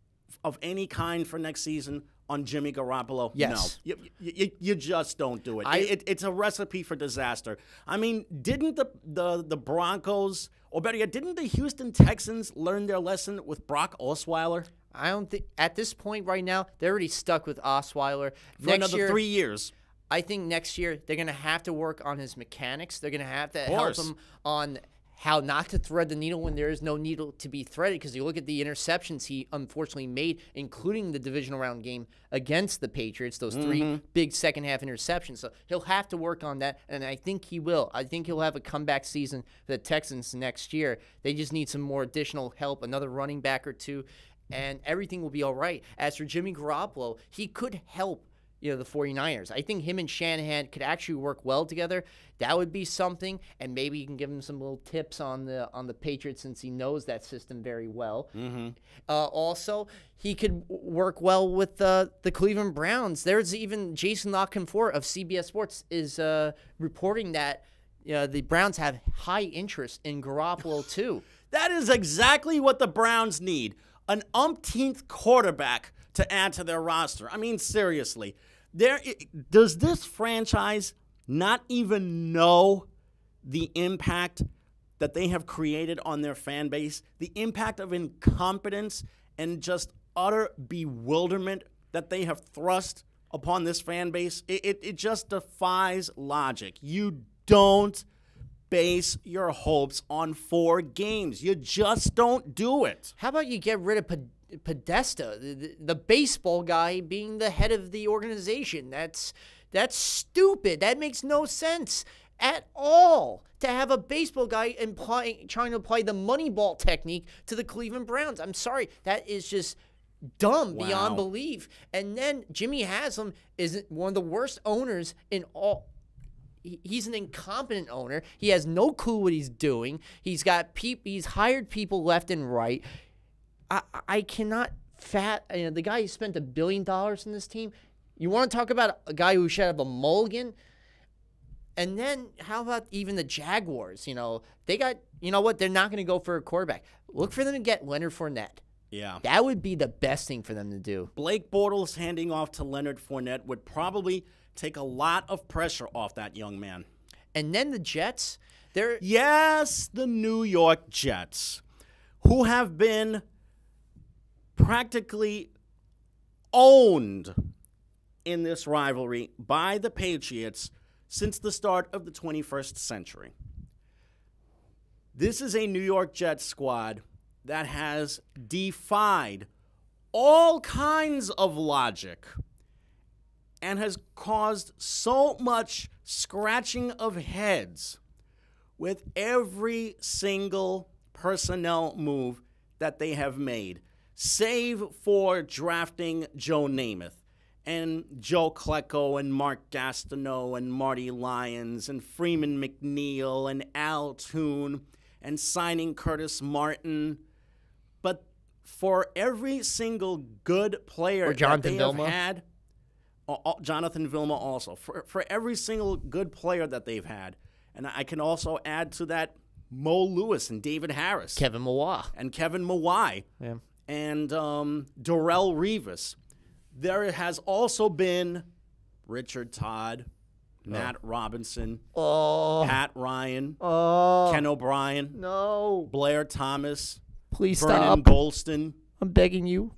of any kind for next season on Jimmy Garoppolo?
Yes.
No. You, you, you just don't do it.
I,
it. It's a recipe for disaster. I mean, didn't the, the, the Broncos, or better yet, didn't the Houston Texans learn their lesson with Brock Osweiler?
I don't think, at this point right now, they're already stuck with Osweiler.
For
next
another
year,
three years.
I think next year they're going to have to work on his mechanics. They're going to have to
Of
help
course.
him on how not to thread the needle when there is no needle to be threaded, because you look at the interceptions he unfortunately made, including the divisional round game against the Patriots, those three
Mm-hmm.
big second-half interceptions. So he'll have to work on that, and I think he will. I think he'll have a comeback season for the Texans next year. They just need some more additional help, another running back or two, and everything will be all right. As for Jimmy Garoppolo, he could help you know, the 49ers. I think him and Shanahan could actually work well together. That would be something, and maybe you can give him some little tips on the on the Patriots, since he knows that system very well.
Mm-hmm.
Uh, also, he could work well with uh, the Cleveland Browns. There's even Jason Lockenfort of C B S Sports is uh, reporting that you know, the Browns have high interest in Garoppolo too.
That is exactly what the Browns need. An umpteenth quarterback to add to their roster. I mean, seriously. There, does this franchise not even know the impact that they have created on their fan base? The impact of incompetence and just utter bewilderment that they have thrust upon this fan base? It, it, it just defies logic. You don't base your hopes on four games. You just don't do it.
How about you get rid of Pod- Podesta, the, the, the baseball guy being the head of the organization? That's that's stupid. That makes no sense at all. To have a baseball guy implying, trying to apply the Moneyball technique to the Cleveland Browns. I'm sorry. That is just dumb
Wow.
beyond belief. And then Jimmy Haslam is one of the worst owners in all. He's an incompetent owner. He has no clue what he's doing. He's got peop- He's hired people left and right. I, I cannot fat. You know, the guy who spent a billion dollars in this team. You want to talk about a guy who should have a mulligan? And then how about even the Jaguars? You know, they got. You know what? They're not going to go for a quarterback. Look for them to get Leonard Fournette.
Yeah.
That would be the best thing for them to do.
Blake Bortles handing off to Leonard Fournette would probably take a lot of pressure off that young man.
And then the Jets, they're
Yes, the New York Jets, who have been practically owned in this rivalry by the Patriots since the start of the twenty-first century. This is a New York Jets squad that has defied all kinds of logic and has caused so much scratching of heads with every single personnel move that they have made, save for drafting Joe Namath and Joe Klecko and Mark Gastineau and Marty Lyons and Freeman McNeil and Al Toon and signing Curtis Martin. But for every single good player
Or
that
Jonathan
they
Vilma.
have had, uh, uh, Jonathan Vilma also, for, for every single good player that they've had, and I can also add to that Mo Lewis and David Harris
Kevin Mawai.
and Kevin Mawai.
Yeah.
and um, Darrelle Revis. There has also been Richard Todd, Matt oh. Robinson,
oh.
Pat Ryan,
oh.
Ken O'Brien,
no,
Blair Thomas,
please
Vernon
stop.
Golston.
I'm begging you.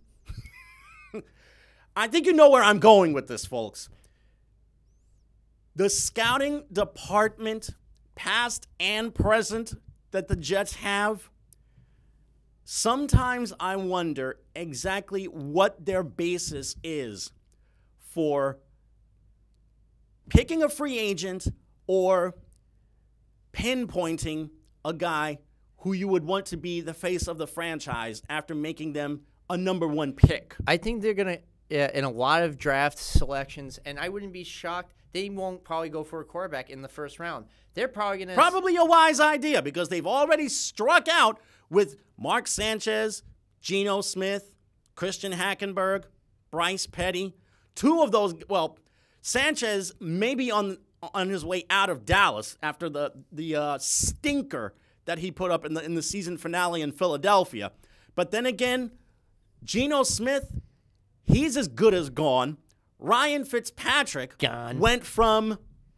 I think you know where I'm going with this, folks. The scouting department, past and present, that the Jets have, sometimes I wonder exactly what their basis is for picking a free agent or pinpointing a guy who you would want to be the face of the franchise after making them a number one pick.
I think they're going to, yeah, in a lot of draft selections, and I wouldn't be shocked, they won't probably go for a quarterback in the first round. They're probably going to...
Probably a wise idea because they've already struck out with Mark Sanchez, Geno Smith, Christian Hackenberg, Bryce Petty. Two of those, well, Sanchez may be on on his way out of Dallas after the the uh, stinker that he put up in the in the season finale in Philadelphia. But then again, Geno Smith, he's as good as gone. Ryan Fitzpatrick
gone.
Went from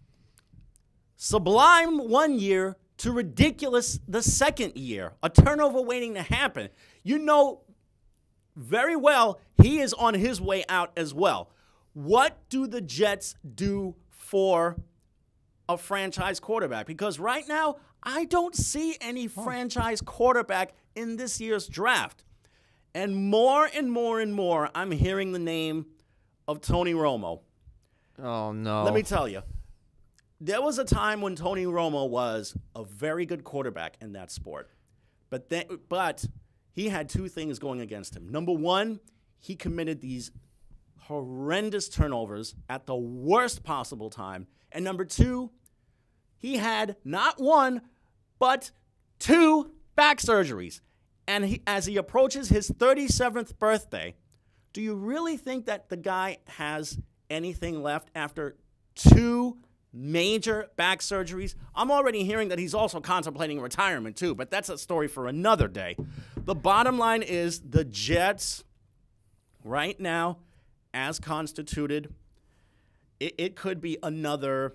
sublime one year to ridiculous the second year. A turnover waiting to happen. You know very well he is on his way out as well. What do the Jets do for a franchise quarterback? Because right now, I don't see any franchise quarterback in this year's draft. And more and more and more, I'm hearing the name of Tony Romo.
Oh, no.
Let me tell you, there was a time when Tony Romo was a very good quarterback in that sport. But then, but he had two things going against him. Number one, he committed these horrendous turnovers at the worst possible time. And number two, he had not one, but two back surgeries. And he, as he approaches his thirty-seventh birthday, do you really think that the guy has anything left after two major back surgeries? I'm already hearing that he's also contemplating retirement too, but that's a story for another day. The bottom line is the Jets right now, as constituted, it, it could be another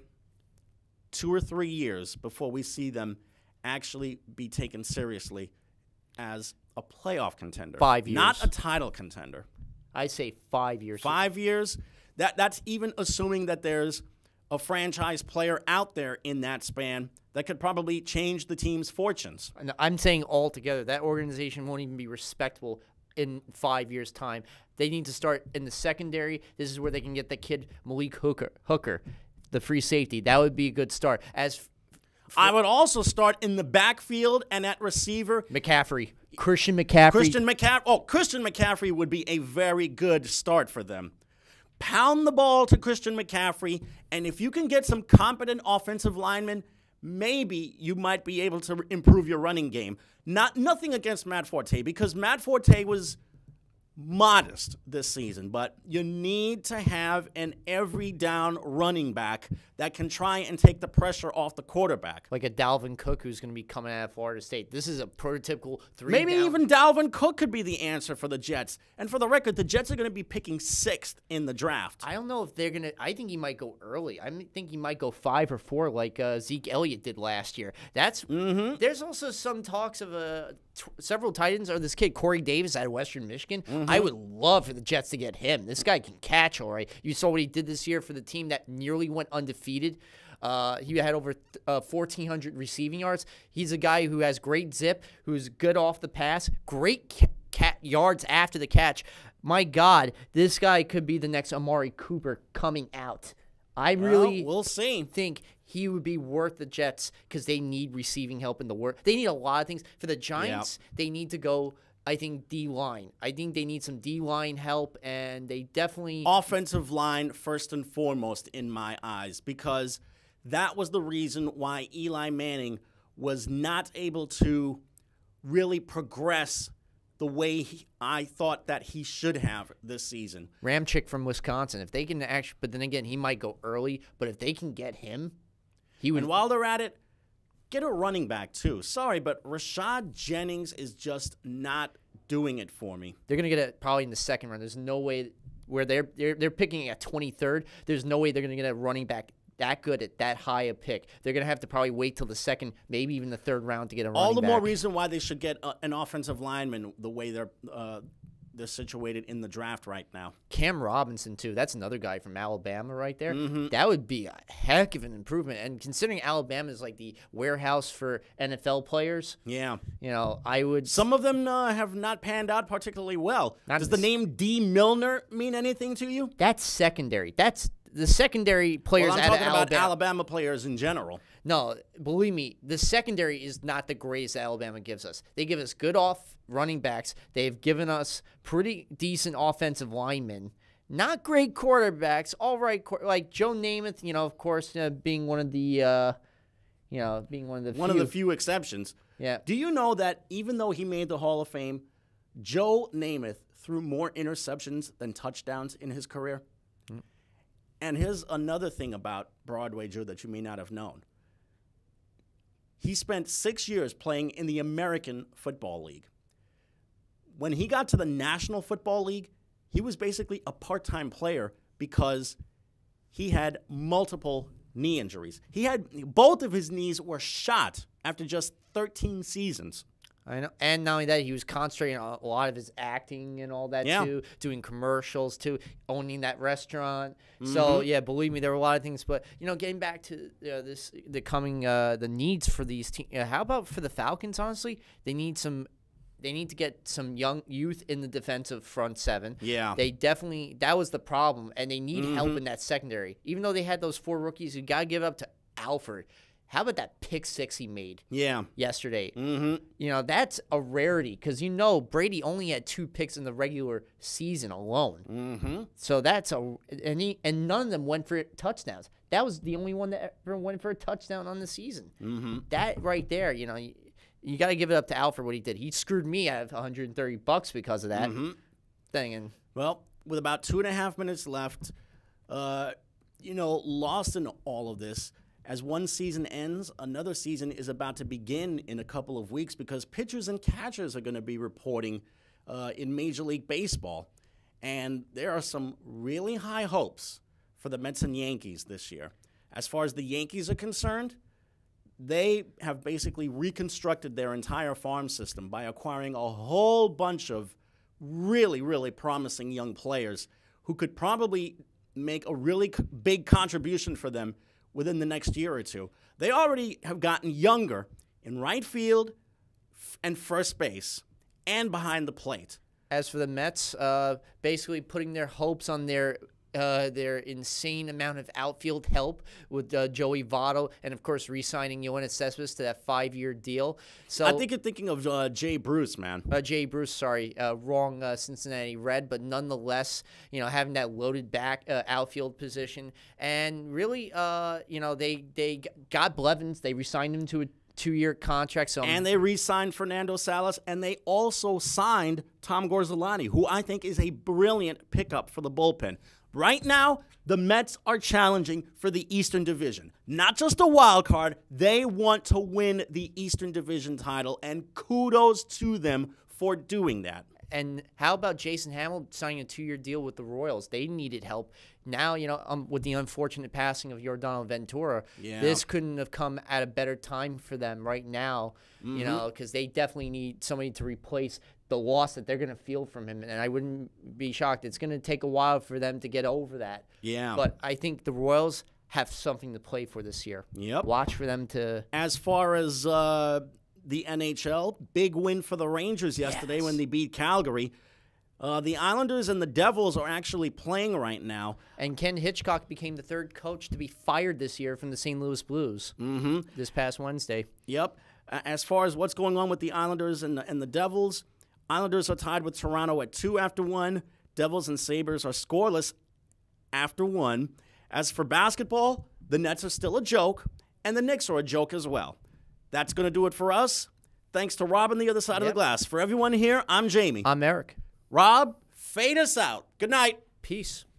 two or three years before we see them actually be taken seriously as a playoff contender.
Five years.
Not a title contender.
I say five years.
Five years? That That's even assuming that there's a franchise player out there in that span that could probably change the team's fortunes.
I'm saying altogether, that organization won't even be respectable in five years' time. They need to start in the secondary. This is where they can get the kid Malik Hooker, Hooker, the free safety. That would be a good start. As f-
I would also start in the backfield and at receiver.
McCaffrey. Christian McCaffrey.
Christian McCaffrey. Oh, Christian McCaffrey would be a very good start for them. Pound the ball to Christian McCaffrey, and if you can get some competent offensive linemen, maybe you might be able to improve your running game. Not nothing against Matt Forte, because Matt Forte was modest this season, but you need to have an every down running back that can try and take the pressure off the quarterback.
Like a Dalvin Cook who's going to be coming out of Florida State. This is a prototypical three
Maybe
down.
even Dalvin Cook could be the answer for the Jets. And for the record, the Jets are going to be picking sixth in the draft.
I don't know if they're going to – I think he might go early. I think he might go five or four like uh, Zeke Elliott did last year. That's
mm-hmm.
There's also some talks of uh, t- several Titans or this kid, Corey Davis out of Western Michigan.
Mm-hmm.
I would love for the Jets to get him. This guy can catch, all right. You saw what he did this year for the team that nearly went undefeated. Uh, he had over uh, fourteen hundred receiving yards. He's a guy who has great zip, who's good off the pass, great ca- ca- yards after the catch. My God, this guy could be the next Amari Cooper coming out. I really
well, we'll see.
think he would be worth the Jets because they need receiving help in the work. They need a lot of things. For the Giants, yep. they need to go, I think, D-line. I think they need some D-line help, and they definitely...
Offensive line, first and foremost, in my eyes, because that was the reason why Eli Manning was not able to really progress the way he, I thought that he should have this season.
Ramchick from Wisconsin. If they can actually, but then again, he might go early, but if they can get him, he would.
And while they're at it, get a running back too. Sorry, but Rashad Jennings is just not doing it for me.
They're going to get it probably in the second round. There's no way where they're they're, they're picking at twenty-third. There's no way they're going to get a running back that good at that high a pick. They're going to have to probably wait till the second, maybe even the third round to get a running back.
All the more reason why they should get a, an offensive lineman the way they're uh, they're situated in the draft right now.
Cam Robinson, too. That's another guy from Alabama right there.
Mm-hmm.
That would be a heck of an improvement. And considering Alabama is like the warehouse for N F L players,
yeah,
you know, I would.
Some of them uh, have not panned out particularly well.
Not
Does the name D. Milner mean anything to you?
That's secondary. That's the secondary players
well, I'm
out
talking
of
about
Alabama.
Alabama players in general.
No, believe me, the secondary is not the greatest that Alabama gives us. They give us good off running backs. They've given us pretty decent offensive linemen. Not great quarterbacks. All right, like Joe Namath, you know, of course, uh, being one of the, uh, you know, being one of the
one
few.
of the few exceptions.
Yeah.
Do you know that even though he made the Hall of Fame, Joe Namath threw more interceptions than touchdowns in his career? Mm. And here's another thing about Broadway Joe that you may not have known. He spent six years playing in the American Football League. When he got to the National Football League, he was basically a part-time player because he had multiple knee injuries. He had both of his knees were shot after just thirteen seasons.
I know, and not only that, he was concentrating on a lot of his acting and all that
yeah.
too, doing commercials too, owning that restaurant.
Mm-hmm.
So yeah, believe me, there were a lot of things. But you know, getting back to uh, this, the coming, uh, the needs for these teams. Uh, how about for the Falcons? Honestly, they need some. They need to get some young youth in the defensive front seven.
Yeah,
they definitely that was the problem, and they need
mm-hmm.
help in that secondary. Even though they had those four rookies, you gotta give it up to Alford. How about that pick six he made
yeah.
yesterday?
Mm-hmm.
You know, that's a rarity because, you know, Brady only had two picks in the regular season alone.
Mm-hmm.
So that's a and, he, – and none of them went for touchdowns. That was the only one that ever went for a touchdown on the season.
Mm-hmm.
That right there, you know, you, you got to give it up to Alfred what he did. He screwed me out of one hundred thirty bucks because of that
mm-hmm.
thing. And
well, with about two and a half minutes left, uh, you know, lost in all of this – as one season ends, another season is about to begin in a couple of weeks because pitchers and catchers are going to be reporting uh, in Major League Baseball. And there are some really high hopes for the Mets and Yankees this year. As far as the Yankees are concerned, they have basically reconstructed their entire farm system by acquiring a whole bunch of really, really promising young players who could probably make a really big contribution for them within the next year or two. They already have gotten younger in right field f- and first base and behind the plate.
As for the Mets, uh, basically putting their hopes on their uh, their insane amount of outfield help with uh, Joey Votto and, of course, re-signing Yoenis Cespedes to that five-year deal. So
I think you're thinking of uh, Jay Bruce, man.
Uh, Jay Bruce, sorry, uh, wrong uh, Cincinnati Red, but nonetheless, you know, having that loaded back uh, outfield position. And really, uh, you know, they, they got Blevins. They re-signed him to a two-year contract. So
and they re-signed Fernando Salas, and they also signed Tom Gorzolani, who I think is a brilliant pickup for the bullpen. Right now, the Mets are challenging for the Eastern Division. Not just a wild card. They want to win the Eastern Division title, and kudos to them for doing that.
And how about Jason Hamill signing a two-year deal with the Royals? They needed help. Now, you know, um, with the unfortunate passing of Yordan Ventura,
yeah.
this couldn't have come at a better time for them right now, mm-hmm. you know, because they definitely need somebody to replace the loss that they're going to feel from him. And I wouldn't be shocked. It's going to take a while for them to get over that.
Yeah.
But I think the Royals have something to play for this year.
Yep.
Watch for them to.
As far as uh, the N H L, big win for the Rangers yesterday
yes.
when they beat Calgary. Uh, the Islanders and the Devils are actually playing right now.
And Ken Hitchcock became the third coach to be fired this year from the Saint Louis Blues
mm-hmm.
this past Wednesday.
Yep. As far as what's going on with the Islanders and the, and the Devils, Islanders are tied with Toronto at two after one. Devils and Sabres are scoreless after one. As for basketball, the Nets are still a joke, and the Knicks are a joke as well. That's going to do it for us. Thanks to Rob on the other side
yep.
of the glass. For everyone here, I'm Jamie.
I'm Eric.
Rob, fade us out. Good night.
Peace.